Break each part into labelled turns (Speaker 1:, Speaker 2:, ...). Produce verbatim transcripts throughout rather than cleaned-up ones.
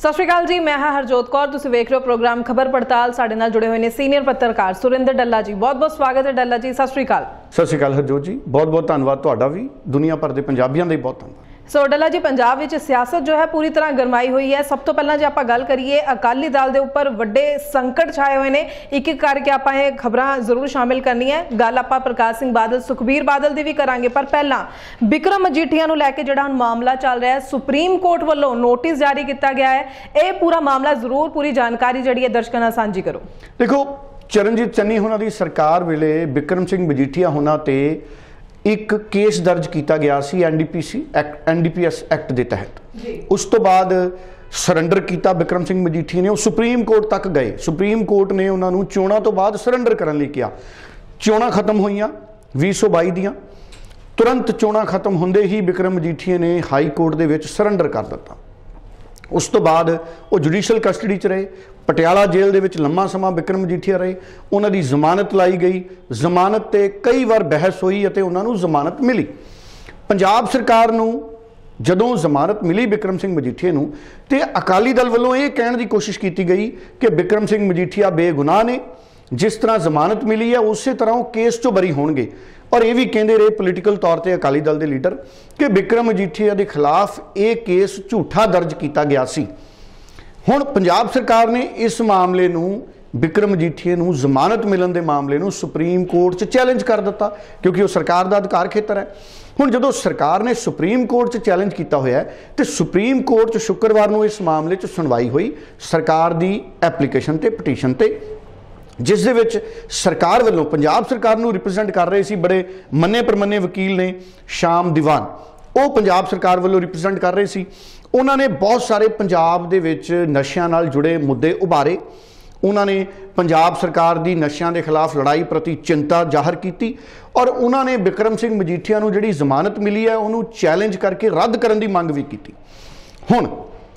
Speaker 1: सत श्री अकाल जी, मैं हाँ हरजोत कौर। तुसीं वेख रहे हो प्रोग्राम खबर पड़ताल। साडे नाल जुड़े हुए ने सीनियर पत्रकार सुरिंदर डल्ला जी। बहुत बहुत स्वागत है डल्ला जी। सत श्री अकाल।
Speaker 2: सत श्री अकाल हरजोत जी, बहुत बहुत धन्यवाद तुहाडा भी, दुनिया भर के पंजाबियों का भी बहुत धन्यवाद।
Speaker 1: सो डल्ला जी, पंजाब विच सियासत जो है पूरी तरह गरमाई हुई है। सब तो पहला जो आप गल करिए अकाली दल के उपर वड्डे संकट छाए हुए हैं। एक एक करके आप खबरां जरूर शामिल करनी है। गल आप प्रकाश सिंह बादल सुखबीर बादल की भी करांगे, पर पहला बिक्रम मजीठिया नूं लैके जिहड़ा मामला चल रहा है, सुप्रीम कोर्ट वालों नोटिस जारी किया गया है। यह पूरा मामला जरूर पूरी जानकारी जिहड़ी है दर्शकों नाल सांझी करो।
Speaker 2: देखो, चरणजीत चन्नी होना दी सरकार वेले बिक्रम सिंह मजीठिया होना ते एक केस दर्ज किया गया C N D P C act N D P S act के तहत। उस तो बाद सरेंडर किया बिक्रम सिंह मजीठिया ने। सुप्रीम कोर्ट तक गए, सुप्रीम कोर्ट ने उन्होंने चोणों तो बाद सरेंडर करने लई कहा। चोणां खत्म हुईयां भी सौ बाई दियां, तुरंत चोणां खत्म होंदे ही बिक्रम मजीठिया ने हाई कोर्ट दे विच सरेंडर कर दिता। उस तो बाद वो जुडिशल कस्टडी च रहे, पटियाला जेल दे विच लंबा समा बिक्रम मजीठिया रहे। उन्हां दी जमानत लाई गई, जमानत ते कई बार बहस हुई अते उन्हां नूं जमानत मिली। पंजाब सरकार नूं जदों जमानत मिली बिक्रम सिंह मजीठिया नूं ते अकाली दल वल्लों ये कहण दी कोशिश की गई कि बिक्रम सिंह मजीठिया बेगुनाह ने, जिस तरह जमानत मिली है उस तरह वो केस चों बरी होणगे। और ये भी कहते रहे पोलीटिकल तौर पर अकाली दल के लीडर कि बिक्रम मजीठिया के खिलाफ ये केस झूठा दर्ज किया गया सी। हुण पंजाब सरकार ने इस मामले नूं बिक्रम मजीठिया नूं जमानत मिलन के मामले नूं सुप्रीम कोर्ट च चैलेंज कर दिता, क्योंकि वो सरकार का अधिकार खेतर है। हुण जदों सरकार ने सुप्रीम कोर्ट च चैलेंज किया होया है तो सुप्रीम कोर्ट च शुक्रवार नूं इस मामले च सुनवाई हुई सरकार की एप्लीकेशन ते पटीशन ते, जिस दे विच सरकार वालों पंजाब सरकार नूं रिप्रजेंट कर रहे सी बड़े मन्ने परमन्ने वकील ने शाम दीवान, वो पंजाब सरकार वालों रिप्रजेंट कर रहे सी। उन्होंने बहुत सारे पंजाब दे विच नशियां नाल जुड़े मुद्दे उभारे। उन्होंने पंजाब सरकार की नशियां के खिलाफ लड़ाई प्रति चिंता जाहिर की और उन्होंने बिक्रम सिंह मजीठिया नूं जिहड़ी जमानत मिली है उन्होंने चैलेंज करके रद्द करने की मंग भी की। हुण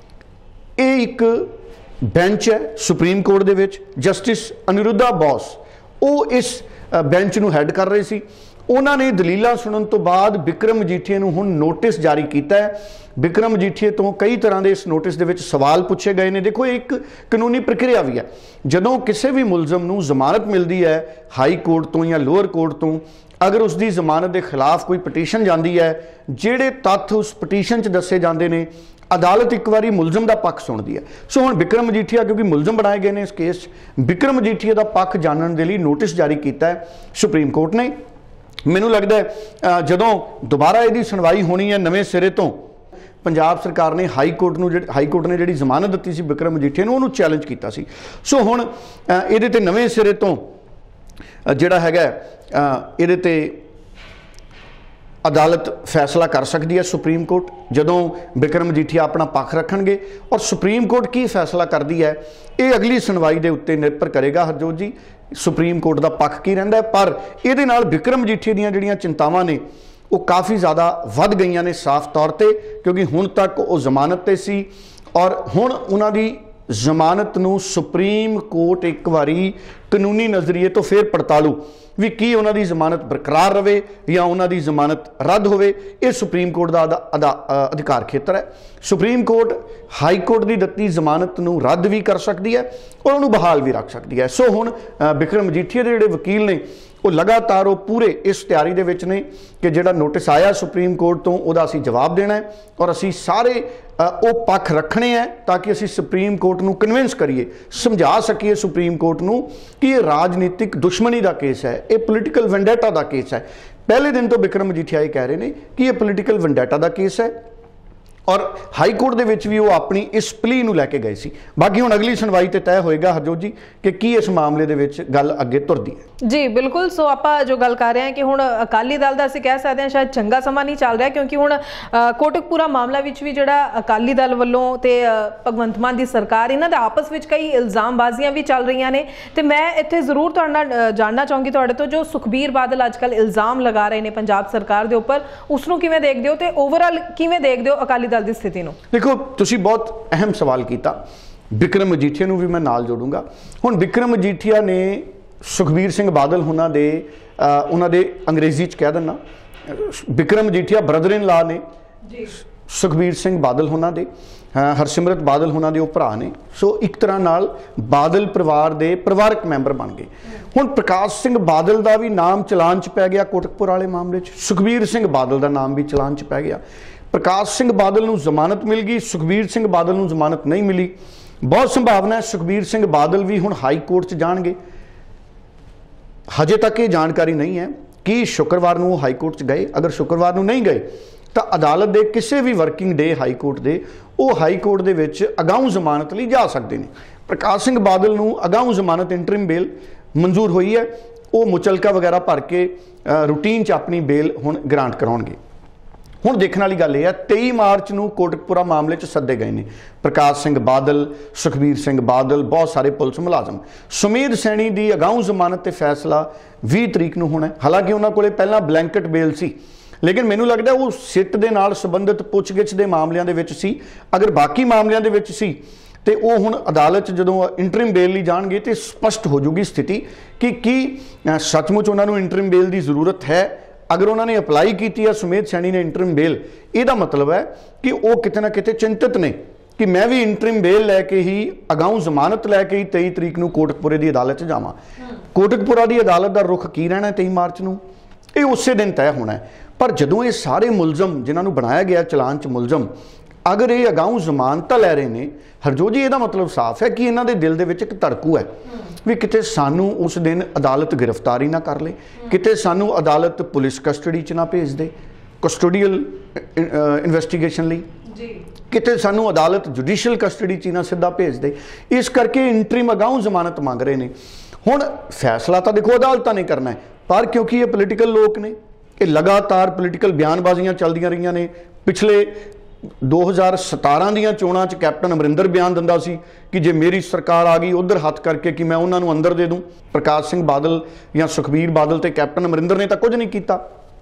Speaker 2: ये एक बेंच है सुप्रीम कोर्ट दे विच, जस्टिस अनिरुद्धा बोस वो इस बेंच नूं हैड कर रहे सी। उन्होंने दलीलां सुनन तो बाद बिक्रम मजीठिया नूं हुण नोटिस जारी किया है। बिक्रम मजीठिया तो कई तरह के इस नोटिस दे विच सवाल पूछे गए ने। देखो, एक कानूनी प्रक्रिया भी है। जदों किसी भी मुलजम नूं जमानत मिलती है हाई कोर्ट तो या लोअर कोर्ट तो, अगर उसकी जमानत के खिलाफ कोई पटीशन जाती है, जिहड़े तत्थ उस पटीशन च दसे जाते हैं अदालत एक बार मुलजम का पक्ष सुनती है। सो हुण बिक्रम मजीठिया क्योंकि मुलजम बनाए गए हैं इस केस, बिक्रम मजीठिया का पक्ष जानने के लिए नोटिस जारी किया है सुप्रीम कोर्ट ने। मैनू लगता है जदों दोबारा यदि सुनवाई होनी है नवे सिरे तो, पंजाब सरकार ने हाई कोर्ट नूं हाई कोर्ट ने जिहड़ी जमानत दी सी बिक्रम मजीठिया नूं उहनूं चैलेंज किया सी। सो हुण इहदे ते नवे सिरे तो जिहड़ा हैगा इहदे ते अदालत फैसला कर सकती है सुप्रीम कोर्ट, जदों बिक्रम मजीठिया अपना पक्ष रखणगे। और सुप्रीम कोर्ट की फैसला करती है ये अगली सुनवाई के उत्ते निर्भर करेगा हरजोत जी, सुप्रीम कोर्ट का पक्ष की रहिंदा है। पर इहदे नाल बिक्रम मजीठिया दीयां जिहड़ियां चिंतावां ने वो काफ़ी ज़्यादा वध गईयां ने साफ तौर पर, क्योंकि हुण तक वो जमानत ते सी और हुण उन्हां दी जमानत नूं सुप्रीम कोर्ट एक बारी कानूनी नज़रिए तो फिर पड़तालू भी की उन्हां दी जमानत बरकरार रहे या उन्हां दी जमानत रद्द होवे। ये सुप्रीम कोर्ट का अधिकार खेतर है। सुप्रीम कोर्ट हाई कोर्ट की दत्ती जमानत नूं रद्द भी कर सकती है और उन्होंने बहाल भी रख सकती है। सो हुण बिक्रम मजीठिया के जिहड़े वकील ने वो लगातार वो पूरे इस तैयारी दे विच ने कि जिहड़ा नोटिस आया सुप्रीम कोर्ट तो उहदा असीं जवाब देना है और असीं सारे वो पक्ष रखने हैं ताकि असीं सुप्रीम कोर्ट नूं कन्विंस करिए, समझा सकीए सुप्रीम कोर्ट नूं कि ये राजनीतिक दुश्मनी का केस है, ये पोलीटिकल वेंडेटा का केस है। पहले दिन तो बिक्रम मजीठिया ये कह रहे हैं कि ये पोलीटिकल वेंडेटा का केस है और हाई कोर्ट दे विच भी वो अपनी इस प्ली नूं लैके गए सी। बाकी हुण अगली सुनवाई ते तय होएगा हरजोत जी कि की इस मामले दे विच गल अगे तुरदी है।
Speaker 1: जी बिल्कुल। सो आपां जो गल कर रहे हैं कि हुण अकाली दल दा असीं कह सकते हैं शायद चंगा समा नहीं चल रहा, क्योंकि हुण कोटकपुरा मामला विच भी जिहड़ा अकाली दल वल्लों ते भगवंत मान दी सरकार इन्हां दे आपस विच कई इल्जामबाजियां भी चल रही ने। ते मैं इत्थे जरूर तुहाडे नाल जानना चाहूँगी तुहाडे तो जो सुखबीर बादल अजकल इल्जाम लगा रहे हैं पंजाब सरकार दे उपर, उसनूं किवें देखदे हो ते ओवरऑल किवें देखदे हो अकाली दल दी स्थिति नूं?
Speaker 2: देखो, तुसीं बहुत अहम सवाल किया, बिक्रम मजीठिया नूं भी मैं नाल जोड़ूंगा। हुण बिक्रम मजीठिया ने सुखबीर सिंह बादल होना दे उन्हां दे अंग्रेजी च कह दिना Bikram Majithia brother in law ने ਸੁਖਬੀਰ ਸਿੰਘ ਬਾਦਲ ਹੋਣਾ ਦੇ, ਹਰਸਿਮਰਤ ਬਾਦਲ ਹੋਣਾ ਦੇ ਉਹ ਭਰਾ ਨੇ। ਸੋ ਇੱਕ ਤਰ੍ਹਾਂ ਨਾਲ ਬਾਦਲ ਪਰਿਵਾਰ ਦੇ ਪਰਿਵਾਰਕ ਮੈਂਬਰ ਬਣ ਗਏ। ਹੁਣ ਪ੍ਰਕਾਸ਼ ਸਿੰਘ ਬਾਦਲ ਦਾ ਵੀ ਨਾਮ ਚਲਾਨ 'ਚ ਪੈ ਗਿਆ ਕੋਟਕਪੁਰ ਵਾਲੇ ਮਾਮਲੇ 'ਚ, ਸੁਖਬੀਰ ਸਿੰਘ ਬਾਦਲ ਦਾ ਨਾਮ ਵੀ ਚਲਾਨ 'ਚ ਪੈ ਗਿਆ। ਪ੍ਰਕਾਸ਼ ਸਿੰਘ ਬਾਦਲ ਨੂੰ ਜ਼ਮਾਨਤ ਮਿਲ ਗਈ, ਸੁਖਬੀਰ ਸਿੰਘ ਬਾਦਲ ਨੂੰ ਜ਼ਮਾਨਤ ਨਹੀਂ ਮਿਲੀ। ਬਹੁਤ ਸੰਭਾਵਨਾ ਹੈ ਸੁਖਬੀਰ ਸਿੰਘ ਬਾਦਲ ਵੀ ਹੁਣ ਹਾਈ ਕੋਰਟ 'ਚ ਜਾਣਗੇ। ਹਜੇ ਤੱਕ ਇਹ ਜਾਣਕਾਰੀ ਨਹੀਂ ਹੈ ਕਿ ਸ਼ੁੱਕਰਵਾਰ ਨੂੰ ਉਹ ਹਾਈ ਕੋਰਟ 'ਚ ਗਏ। ਅਗਰ ਸ਼ੁੱਕਰਵਾਰ ਨੂੰ ਨਹੀਂ ਗਏ ਤਾਂ ਅਦਾਲਤ ਦੇ ਕਿਸੇ ਵੀ ਵਰਕਿੰਗ ਡੇ ਹਾਈ ਕੋਰਟ ਦੇ ਉਹ ਹਾਈ ਕੋਰਟ ਦੇ ਵਿੱਚ ਅਗਾਊਂ ਜ਼ਮਾਨਤ ਲਈ ਜਾ ਸਕਦੇ ਨੇ। ਪ੍ਰਕਾਸ਼ ਸਿੰਘ ਬਾਦਲ ਨੂੰ ਅਗਾਊਂ ਜ਼ਮਾਨਤ ਇੰਟਰਿਮ ਬੇਲ ਮਨਜ਼ੂਰ ਹੋਈ ਹੈ, ਉਹ ਮੁਚਲਕਾ ਵਗੈਰਾ ਭਰ ਕੇ ਰੂਟੀਨ 'ਚ ਆਪਣੀ ਬੇਲ ਹੁਣ ਗ੍ਰਾਂਟ ਕਰਾਉਣਗੇ। ਹੁਣ ਦੇਖਣ ਵਾਲੀ ਗੱਲ ਇਹ ਹੈ ਤੇਈ ਮਾਰਚ ਨੂੰ ਕੋਟਕਪੁਰਾ ਮਾਮਲੇ 'ਚ ਸੱਦੇ ਗਏ ਨੇ ਪ੍ਰਕਾਸ਼ ਸਿੰਘ ਬਾਦਲ, ਸੁਖਬੀਰ ਸਿੰਘ ਬਾਦਲ, ਬਹੁਤ ਸਾਰੇ ਪੁਲਿਸ ਮੁਲਾਜ਼ਮ। ਸੁਮੇਧ ਸੈਣੀ ਦੀ ਅਗਾਊਂ ਜ਼ਮਾਨਤ ਤੇ ਫੈਸਲਾ ਵੀਹ ਤਰੀਕ ਨੂੰ ਹੋਣਾ। ਹਾਲਾਂਕਿ ਉਹਨਾਂ ਕੋਲੇ ਪਹਿਲਾਂ ਬਲੈਂਕਟ ਬੇਲ ਸੀ, ਲੇਕਿਨ ਮੈਨੂੰ ਲੱਗਦਾ ਉਹ ਸਿੱਟ ਦੇ ਨਾਲ ਸੰਬੰਧਿਤ ਪੁੱਛਗਿੱਛ ਦੇ ਮਾਮਲਿਆਂ ਦੇ ਵਿੱਚ ਸੀ। ਅਗਰ ਬਾਕੀ ਮਾਮਲਿਆਂ ਦੇ ਵਿੱਚ ਸੀ ਤੇ ਉਹ ਹੁਣ ਅਦਾਲਤ 'ਚ ਜਦੋਂ ਇੰਟਰਿਮ ਬੇਲ ਲਈ ਜਾਣਗੇ ਤੇ ਸਪਸ਼ਟ ਹੋ ਜੂਗੀ ਸਥਿਤੀ ਕਿ ਕੀ ਸੱਚਮੁੱਚ ਉਹਨਾਂ ਨੂੰ ਇੰਟਰਿਮ ਬੇਲ ਦੀ ਜ਼ਰੂਰਤ ਹੈ। ਅਗਰ ਉਹਨਾਂ ਨੇ ਅਪਲਾਈ ਕੀਤੀ ਹੈ ਸੁਮੇਧ ਸੈਣੀ ਨੇ ਇੰਟਰਿਮ ਬੇਲ, ਇਹਦਾ ਮਤਲਬ ਹੈ ਕਿ ਉਹ ਕਿਤੇ ਨਾ ਕਿਤੇ ਚਿੰਤਤ ਨੇ ਕਿ ਮੈਂ ਵੀ ਇੰਟਰਿਮ ਬੇਲ ਲੈ ਕੇ ਹੀ ਅਗਾਊਂ ਜ਼ਮਾਨਤ ਲੈ ਕੇ ਹੀ ਤੇਈ ਤਰੀਕ ਨੂੰ ਕੋਟਕਪੁਰੇ ਦੀ ਅਦਾਲਤ 'ਚ ਜਾਵਾਂ। ਕੋਟਕਪੁਰਾ ਦੀ ਅਦਾਲਤ ਦਾ ਰੁਖ ਕੀ ਰਹਿਣਾ ਤੇਈ ਮਾਰਚ ਨੂੰ, ਇਹ ਉਸੇ ਦਿਨ ਤੈਅ ਹੋਣਾ ਹੈ। ਪਰ ਜਦੋਂ ਇਹ ਸਾਰੇ ਮੁਲਜ਼ਮ ਜਿਨ੍ਹਾਂ ਨੂੰ ਬਣਾਇਆ ਗਿਆ ਚਲਾਨ 'ਚ ਮੁਲਜ਼ਮ ਅਗਰ ਇਹ ਅਗਾਊਂ ਜ਼ਮਾਨਤਾਂ ਲੈ ਰਹੇ ਨੇ ਹਰਜੋਤ ਜੀ, ਇਹਦਾ ਮਤਲਬ ਸਾਫ਼ ਹੈ ਕਿ ਇਹਨਾਂ ਦੇ ਦਿਲ ਦੇ ਵਿੱਚ ਇੱਕ ਧੜਕੂ ਹੈ ਵੀ ਕਿਤੇ ਸਾਨੂੰ ਉਸ ਦਿਨ ਅਦਾਲਤ ਗ੍ਰਿਫਤਾਰੀ ਨਾ ਕਰ ਲੇ, ਕਿਤੇ ਸਾਨੂੰ ਅਦਾਲਤ ਪੁਲਿਸ ਕਸਟਡੀ 'ਚ ਨਾ ਭੇਜ ਦੇ ਕਸਟੋਡੀਅਲ ਇਨਵੈਸਟੀਗੇਸ਼ਨ ਲਈ, ਕਿਤੇ ਸਾਨੂੰ ਅਦਾਲਤ ਜੁਡੀਸ਼ੀਅਲ ਕਸਟਡੀ 'ਚ ਨਾ ਸਿੱਧਾ ਭੇਜ ਦੇ। ਇਸ ਕਰਕੇ ਇੰਟਰਿਮ ਅਗਾਊਂ ਜ਼ਮਾਨਤ ਮੰਗ ਰਹੇ ਨੇ। ਹੁਣ ਫੈਸਲਾ ਤਾਂ ਦੇਖੋ ਅਦਾਲਤਾਂ ਨੇ ਕਰਨਾ ਹੈ, ਪਰ ਕਿਉਂਕਿ ਇਹ ਪੋਲੀਟੀਕਲ ਲੋਕ ਨੇ, ਇਹ ਲਗਾਤਾਰ ਪੋਲੀਟੀਕਲ ਬਿਆਨਬਾਜ਼ੀਆਂ ਚੱਲਦੀਆਂ ਰਹੀਆਂ ਨੇ। ਪਿਛਲੇ ਦੋ ਹਜ਼ਾਰ ਸਤਾਰਾਂ ਦੀਆਂ ਚੋਣਾਂ 'ਚ ਕੈਪਟਨ ਅਮਰਿੰਦਰ ਬਿਆਨ ਦਿੰਦਾ ਸੀ ਕਿ ਜੇ ਮੇਰੀ ਸਰਕਾਰ ਆ ਗਈ ਉਧਰ ਹੱਥ ਕਰਕੇ ਕਿ ਮੈਂ ਉਹਨਾਂ ਨੂੰ ਅੰਦਰ ਦੇ ਦੂੰ। ਪ੍ਰਕਾਸ਼ ਸਿੰਘ ਬਾਦਲ ਜਾਂ ਸੁਖਬੀਰ ਬਾਦਲ ਤੇ ਕੈਪਟਨ ਅਮਰਿੰਦਰ ਨੇ ਤਾਂ ਕੁਝ ਨਹੀਂ ਕੀਤਾ।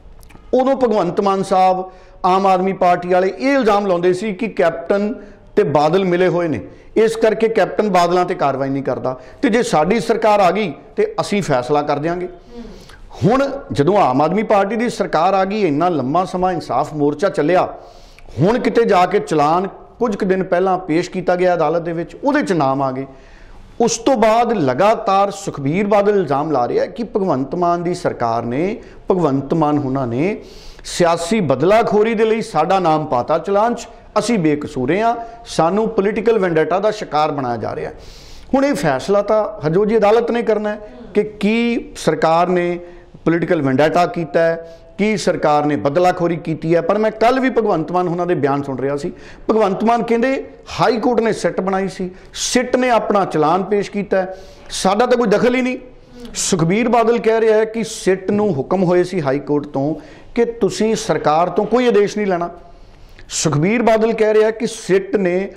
Speaker 2: ਉਦੋਂ ਭਗਵੰਤ ਮਾਨ ਸਾਹਿਬ ਆਮ ਆਦਮੀ ਪਾਰਟੀ ਵਾਲੇ ਇਹ ਇਲਜ਼ਾਮ ਲਾਉਂਦੇ ਸੀ ਕਿ ਕੈਪਟਨ ਤੇ ਬਾਦਲ ਮਿਲੇ ਹੋਏ ਨੇ, ਇਸ ਕਰਕੇ ਕੈਪਟਨ ਬਾਦਲਾਂ ਤੇ ਕਾਰਵਾਈ ਨਹੀਂ ਕਰਦਾ ਤੇ ਜੇ ਸਾਡੀ ਸਰਕਾਰ ਆ ਗਈ ਤੇ ਅਸੀਂ ਫੈਸਲਾ ਕਰ ਦਿਆਂਗੇ। ਹੁਣ ਜਦੋਂ ਆਮ ਆਦਮੀ ਪਾਰਟੀ ਦੀ ਸਰਕਾਰ ਆ ਗਈ, ਇੰਨਾ ਲੰਮਾ ਸਮਾਂ ਇਨਸਾਫ ਮੋਰਚਾ ਚੱਲਿਆ, ਹੁਣ ਕਿਤੇ ਜਾ ਕੇ ਚਲਾਨ ਕੁਝ ਕੁ ਦਿਨ ਪਹਿਲਾਂ ਪੇਸ਼ ਕੀਤਾ ਗਿਆ ਅਦਾਲਤ ਦੇ ਵਿੱਚ, ਉਹਦੇ 'ਚ ਨਾਮ ਆ ਗਏ। ਉਸ ਤੋਂ ਬਾਅਦ ਲਗਾਤਾਰ ਸੁਖਬੀਰ ਬਾਦਲ ਇਲਜ਼ਾਮ ਲਾ ਰਿਹਾ ਕਿ ਭਗਵੰਤ ਮਾਨ ਦੀ ਸਰਕਾਰ ਨੇ, ਭਗਵੰਤ ਮਾਨ ਉਹਨਾਂ ਨੇ ਸਿਆਸੀ ਬਦਲਾਖੋਰੀ ਦੇ ਲਈ ਸਾਡਾ ਨਾਮ ਪਾਤਾ ਚਲਾਨ 'ਚ, ਅਸੀਂ ਬੇਕਸੂਰੇ ਹਾਂ, ਸਾਨੂੰ ਪੋਲੀਟੀਕਲ ਵੈਂਡੇਟਾ ਦਾ ਸ਼ਿਕਾਰ ਬਣਾਇਆ ਜਾ ਰਿਹਾ। ਹੁਣ ਇਹ ਫੈਸਲਾ ਤਾਂ ਹਰਜੋਤ ਜੀ ਅਦਾਲਤ ਨੇ ਕਰਨਾ ਹੈ ਕਿ ਕੀ ਸਰਕਾਰ ਨੇ ਪੋਲੀਟੀਕਲ ਵੈਂਡੇਟਾ ਕੀਤਾ ਹੈ, ਕੀ ਸਰਕਾਰ ਨੇ ਬਦਲਾਖੋਰੀ ਕੀਤੀ ਹੈ। ਪਰ ਮੈਂ ਕੱਲ ਵੀ ਭਗਵੰਤ ਮਾਨ ਉਹਨਾਂ ਦੇ ਬਿਆਨ ਸੁਣ ਰਿਹਾ ਸੀ। ਭਗਵੰਤ ਮਾਨ ਕਹਿੰਦੇ ਹਾਈ ਕੋਰਟ ਨੇ ਸਿੱਟ ਬਣਾਈ ਸੀ, ਸਿੱਟ ਨੇ ਆਪਣਾ ਚਲਾਨ ਪੇਸ਼ ਕੀਤਾ, ਸਾਡਾ ਤਾਂ ਕੋਈ ਦਖਲ ਹੀ ਨਹੀਂ। ਸੁਖਬੀਰ ਬਾਦਲ ਕਹਿ ਰਿਹਾ ਹੈ ਕਿ ਸਿੱਟ ਨੂੰ ਹੁਕਮ ਹੋਏ ਸੀ ਹਾਈ ਕੋਰਟ ਤੋਂ ਕਿ ਤੁਸੀਂ ਸਰਕਾਰ ਤੋਂ ਕੋਈ ਆਦੇਸ਼ ਨਹੀਂ ਲੈਣਾ। ਸੁਖਬੀਰ ਬਾਦਲ ਕਹਿ ਰਿਹਾ ਕਿ ਸਿੱਟ ਨੇ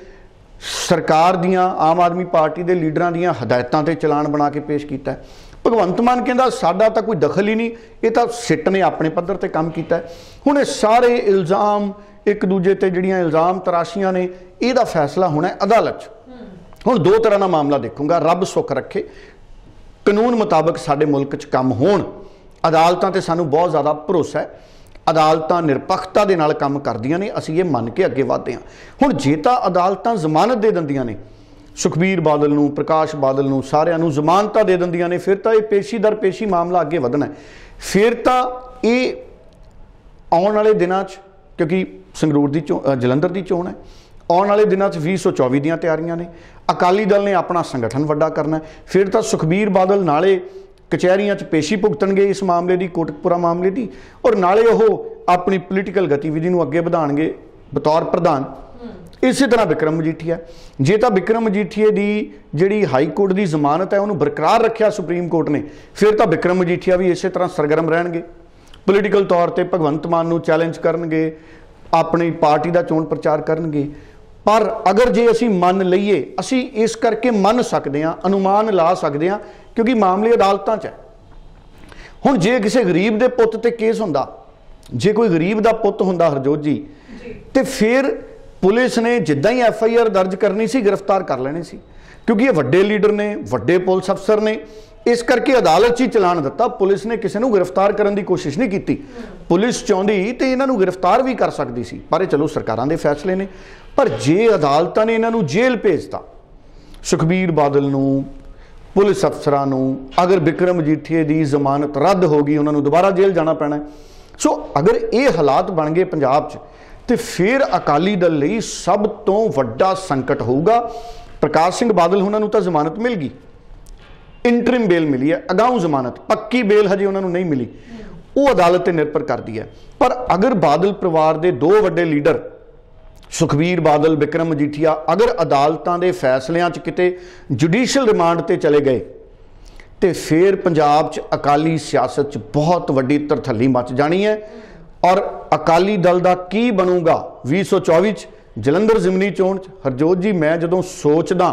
Speaker 2: ਸਰਕਾਰ ਦੀਆਂ, ਆਮ ਆਦਮੀ ਪਾਰਟੀ ਦੇ ਲੀਡਰਾਂ ਦੀਆਂ ਹਦਾਇਤਾਂ ਤੇ ਚਲਾਨ ਬਣਾ ਕੇ ਪੇਸ਼ ਕੀਤਾ। ਭਗਵੰਤ ਮਾਨ ਕਹਿੰਦਾ ਸਾਡਾ ਤਾਂ ਕੋਈ ਦਖਲ ਹੀ ਨਹੀਂ, ਇਹ ਤਾਂ ਸਿੱਟ ਨੇ ਆਪਣੇ ਪੱਧਰ ਤੇ ਕੰਮ ਕੀਤਾ। ਹੁਣ ਇਹ ਸਾਰੇ ਇਲਜ਼ਾਮ ਇੱਕ ਦੂਜੇ ਤੇ ਜਿਹੜੀਆਂ ਇਲਜ਼ਾਮ ਤਰਾਸ਼ੀਆਂ ਨੇ, ਇਹਦਾ ਫੈਸਲਾ ਹੋਣਾ ਅਦਾਲਤ 'ਚ। ਹੁਣ ਦੋ ਤਰ੍ਹਾਂ ਦਾ ਮਾਮਲਾ ਦੇਖੂੰਗਾ, ਰੱਬ ਸੁੱਖ ਰੱਖੇ ਕਾਨੂੰਨ ਮੁਤਾਬਕ ਸਾਡੇ ਮੁਲਕ 'ਚ ਕੰਮ ਹੋਣ। ਅਦਾਲਤਾਂ ਤੇ ਸਾਨੂੰ ਬਹੁਤ ਜ਼ਿਆਦਾ ਭਰੋਸਾ ਹੈ, ਅਦਾਲਤਾਂ ਨਿਰਪੱਖਤਾ ਦੇ ਨਾਲ ਕੰਮ ਕਰਦੀਆਂ ਨੇ, ਅਸੀਂ ਇਹ ਮੰਨ ਕੇ ਅੱਗੇ ਵਧਦੇ ਹਾਂ। ਹੁਣ ਜੇ ਤਾਂ ਅਦਾਲਤਾਂ ਜ਼ਮਾਨਤ ਦੇ ਦਿੰਦੀਆਂ ਨੇ ਸੁਖਬੀਰ ਬਾਦਲ ਨੂੰ, ਪ੍ਰਕਾਸ਼ ਬਾਦਲ ਨੂੰ, ਸਾਰਿਆਂ ਨੂੰ ਜ਼ਮਾਨਤਾਂ ਦੇ ਦਿੰਦੀਆਂ ਨੇ, ਫਿਰ ਤਾਂ ਇਹ ਪੇਸ਼ੀ ਦਰ ਪੇਸ਼ੀ ਮਾਮਲਾ ਅੱਗੇ ਵਧਣਾ। ਫਿਰ ਤਾਂ ਇਹ ਆਉਣ ਵਾਲੇ ਦਿਨਾਂ 'ਚ, ਕਿਉਂਕਿ ਸੰਗਰੂਰ ਦੀ ਚੋ ਜਲੰਧਰ ਦੀ ਚੋਣ ਹੈ, ਆਉਣ ਵਾਲੇ ਦਿਨਾਂ 'ਚ ਵੀਹ ਸੌ ਚੌਵੀ ਦੀਆਂ ਤਿਆਰੀਆਂ ਨੇ। ਅਕਾਲੀ ਦਲ ਨੇ ਆਪਣਾ ਸੰਗਠਨ ਵੱਡਾ ਕਰਨਾ। ਫਿਰ ਤਾਂ ਸੁਖਬੀਰ ਬਾਦਲ ਨਾਲੇ ਕਚਹਿਰੀਆਂ 'ਚ ਪੇਸ਼ੀ ਭੁਗਤਣਗੇ ਇਸ ਮਾਮਲੇ ਦੀ, ਕੋਟਕਪੁਰਾ ਮਾਮਲੇ ਦੀ, ਔਰ ਨਾਲੇ ਉਹ ਆਪਣੀ ਪੋਲੀਟੀਕਲ ਗਤੀਵਿਧੀ ਨੂੰ ਅੱਗੇ ਵਧਾਉਣਗੇ ਬਤੌਰ ਪ੍ਰਧਾਨ। ਇਸੇ ਤਰ੍ਹਾਂ ਬਿਕਰਮ ਮਜੀਠੀਆ, ਜੇ ਤਾਂ ਬਿਕਰਮ ਮਜੀਠੀਏ ਦੀ ਜਿਹੜੀ ਹਾਈ ਕੋਰਟ ਦੀ ਜ਼ਮਾਨਤ ਹੈ ਉਹਨੂੰ ਬਰਕਰਾਰ ਰੱਖਿਆ ਸੁਪਰੀਮ ਕੋਰਟ ਨੇ, ਫਿਰ ਤਾਂ ਬਿਕਰਮ ਮਜੀਠੀਆ ਵੀ ਇਸੇ ਤਰ੍ਹਾਂ ਸਰਗਰਮ ਰਹਿਣਗੇ, ਪੋਲੀਟੀਕਲ ਤੌਰ ਤੇ ਭਗਵੰਤ ਮਾਨ ਨੂੰ ਚੈਲੰਜ ਕਰਨਗੇ, ਆਪਣੀ ਪਾਰਟੀ ਦਾ ਚੋਣ ਪ੍ਰਚਾਰ ਕਰਨਗੇ। ਪਰ ਅਗਰ ਜੇ ਅਸੀਂ ਮੰਨ ਲਈਏ, ਅਸੀਂ ਇਸ ਕਰਕੇ ਮੰਨ ਸਕਦੇ ਹਾਂ, ਅਨੁਮਾਨ ਲਾ ਸਕਦੇ ਹਾਂ ਕਿਉਂਕਿ ਮਾਮਲੇ ਅਦਾਲਤਾਂ 'ਚ ਹੈ। ਹੁਣ ਜੇ ਕਿਸੇ ਗਰੀਬ ਦੇ ਪੁੱਤ ਤੇ ਕੇਸ ਹੁੰਦਾ, ਜੇ ਕੋਈ ਗਰੀਬ ਦਾ ਪੁੱਤ ਹੁੰਦਾ ਹਰਜੋਤ ਜੀ, ਤੇ ਫਿਰ ਪੁਲਿਸ ਨੇ ਜਿੱਦਾਂ ਹੀ ਐਫ ਆਈ ਆਰ ਦਰਜ ਕਰਨੀ ਸੀ, ਗ੍ਰਿਫਤਾਰ ਕਰ ਲੈਣੀ ਸੀ, ਕਿਉਂਕਿ ਇਹ ਵੱਡੇ ਲੀਡਰ ਨੇ, ਵੱਡੇ ਪੁਲਿਸ ਅਫਸਰ ਨੇ, इस करके अदालत 'ਚ चलान दिता। पुलिस ने किसी को गिरफ्तार करने की कोशिश नहीं की। पुलिस चाहती तो इन्हों गिरफ्तार भी कर सकती सी, पर चलो सरकारों के फैसले ने। पर जे अदालतां ने इन्हों जेल भेजता, सुखबीर बादल नूं, पुलिस अफसरां नूं, अगर बिक्रम मजीठीए की जमानत रद्द होगी उन्होंने दोबारा जेल जाना पैना। सो अगर ये हालात बन गए पंजाब च तो फिर अकाली दल लई सब तो वड्डा संकट होगा। प्रकाश सिंह बादल उन्होंने तो जमानत मिल गई, इंटरिम बेल मिली है, अगाऊ जमानत, पक्की बेल हजे उन्होंने नहीं मिली, वो अदालत पर निर्भर करती है। पर अगर बादल परिवार के दो वड्डे लीडर सुखबीर बादल, बिक्रम मजीठिया अगर अदालतों के फैसलों किते जुडिशल रिमांड से चले गए तो फिर पंजाब च अकाली सियासत च बहुत वड्डी तरथली मच जानी है। और अकाली दल का की बनूगा भी सौ चौबीस जलंधर जिमनी चोण च। हरजोत जी मैं जदों सोचदा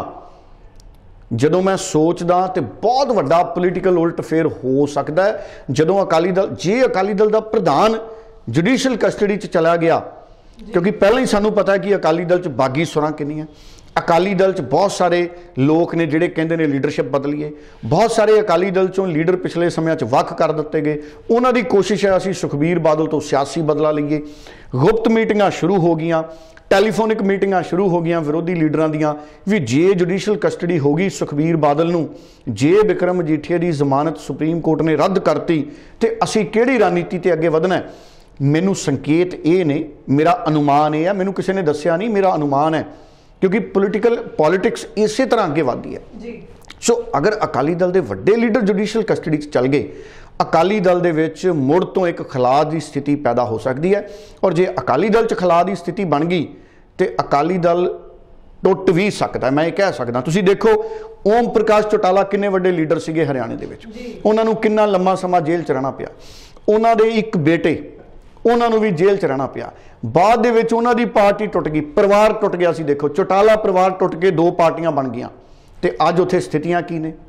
Speaker 2: ਜਦੋਂ मैं सोचदा तो बहुत वड्डा पोलीटिकल उल्ट फेर हो सकता है जदों अकाली दल, जे अकाली दल का प्रधान जुडिशल कस्टडी च चला गया, क्योंकि पहले ही सानू पता है कि अकाली दल च बागी सुरां कितनी है। अकाली दल च बहुत सारे लोग ने जिहड़े कहंदे ने लीडरशिप बदलीए, बहुत सारे अकाली दल चों लीडर पिछले समय च वख कर दिते गए। उन्हां दी कोशिश है असीं सुखबीर बादल तो सियासी बदला लईए। गुप्त मीटिंगां शुरू हो गईयां, टैलीफोनिक मीटिंगां शुरू हो गई विरोधी लीडरां दियां भी जे जुडिशल कस्टडी होगी सुखबीर बादल नूं, जे बिक्रम मजीठीए की जमानत सुप्रीम कोर्ट ने रद्द करती तो असीं किहड़ी रणनीति ते अगे वधना है। मैनू संकेत ये ने, मेरा अनुमान ये है, मैनू किसी ने दस्सिया नहीं, मेरा अनुमान है, क्योंकि पोलीटिकल पॉलिटिक्स इस तरह अगे वधदी है जी। सो अगर अकाली दल के वड्डे लीडर जुडिशल कस्टडी चल गए, अकाली दल दे विच मुड़ तो एक खिलाफ की स्थिति पैदा हो सकती है। और जे अकाली दल च खिलाफ की स्थिति बन गई तो अकाली दल टुट भी सकता है। मैं ये कह सकदा, तुसीं देखो ओम प्रकाश चौटाला किन्ने वड्डे लीडर सीगे हरियाणे दे विच, उन्हां नूं किन्ना लंबा समा जेल च रहना पिया। उन्हां दे एक बेटे उन्हां नूं भी जेल च रहना पिया। बाद दे विच उन्हां दी पार्टी टुट गई, परिवार टुट गया सी। देखो चौटाला परिवार टुट के दो पार्टियां बन गईयां ते अज उत्थे स्थितियां की ने।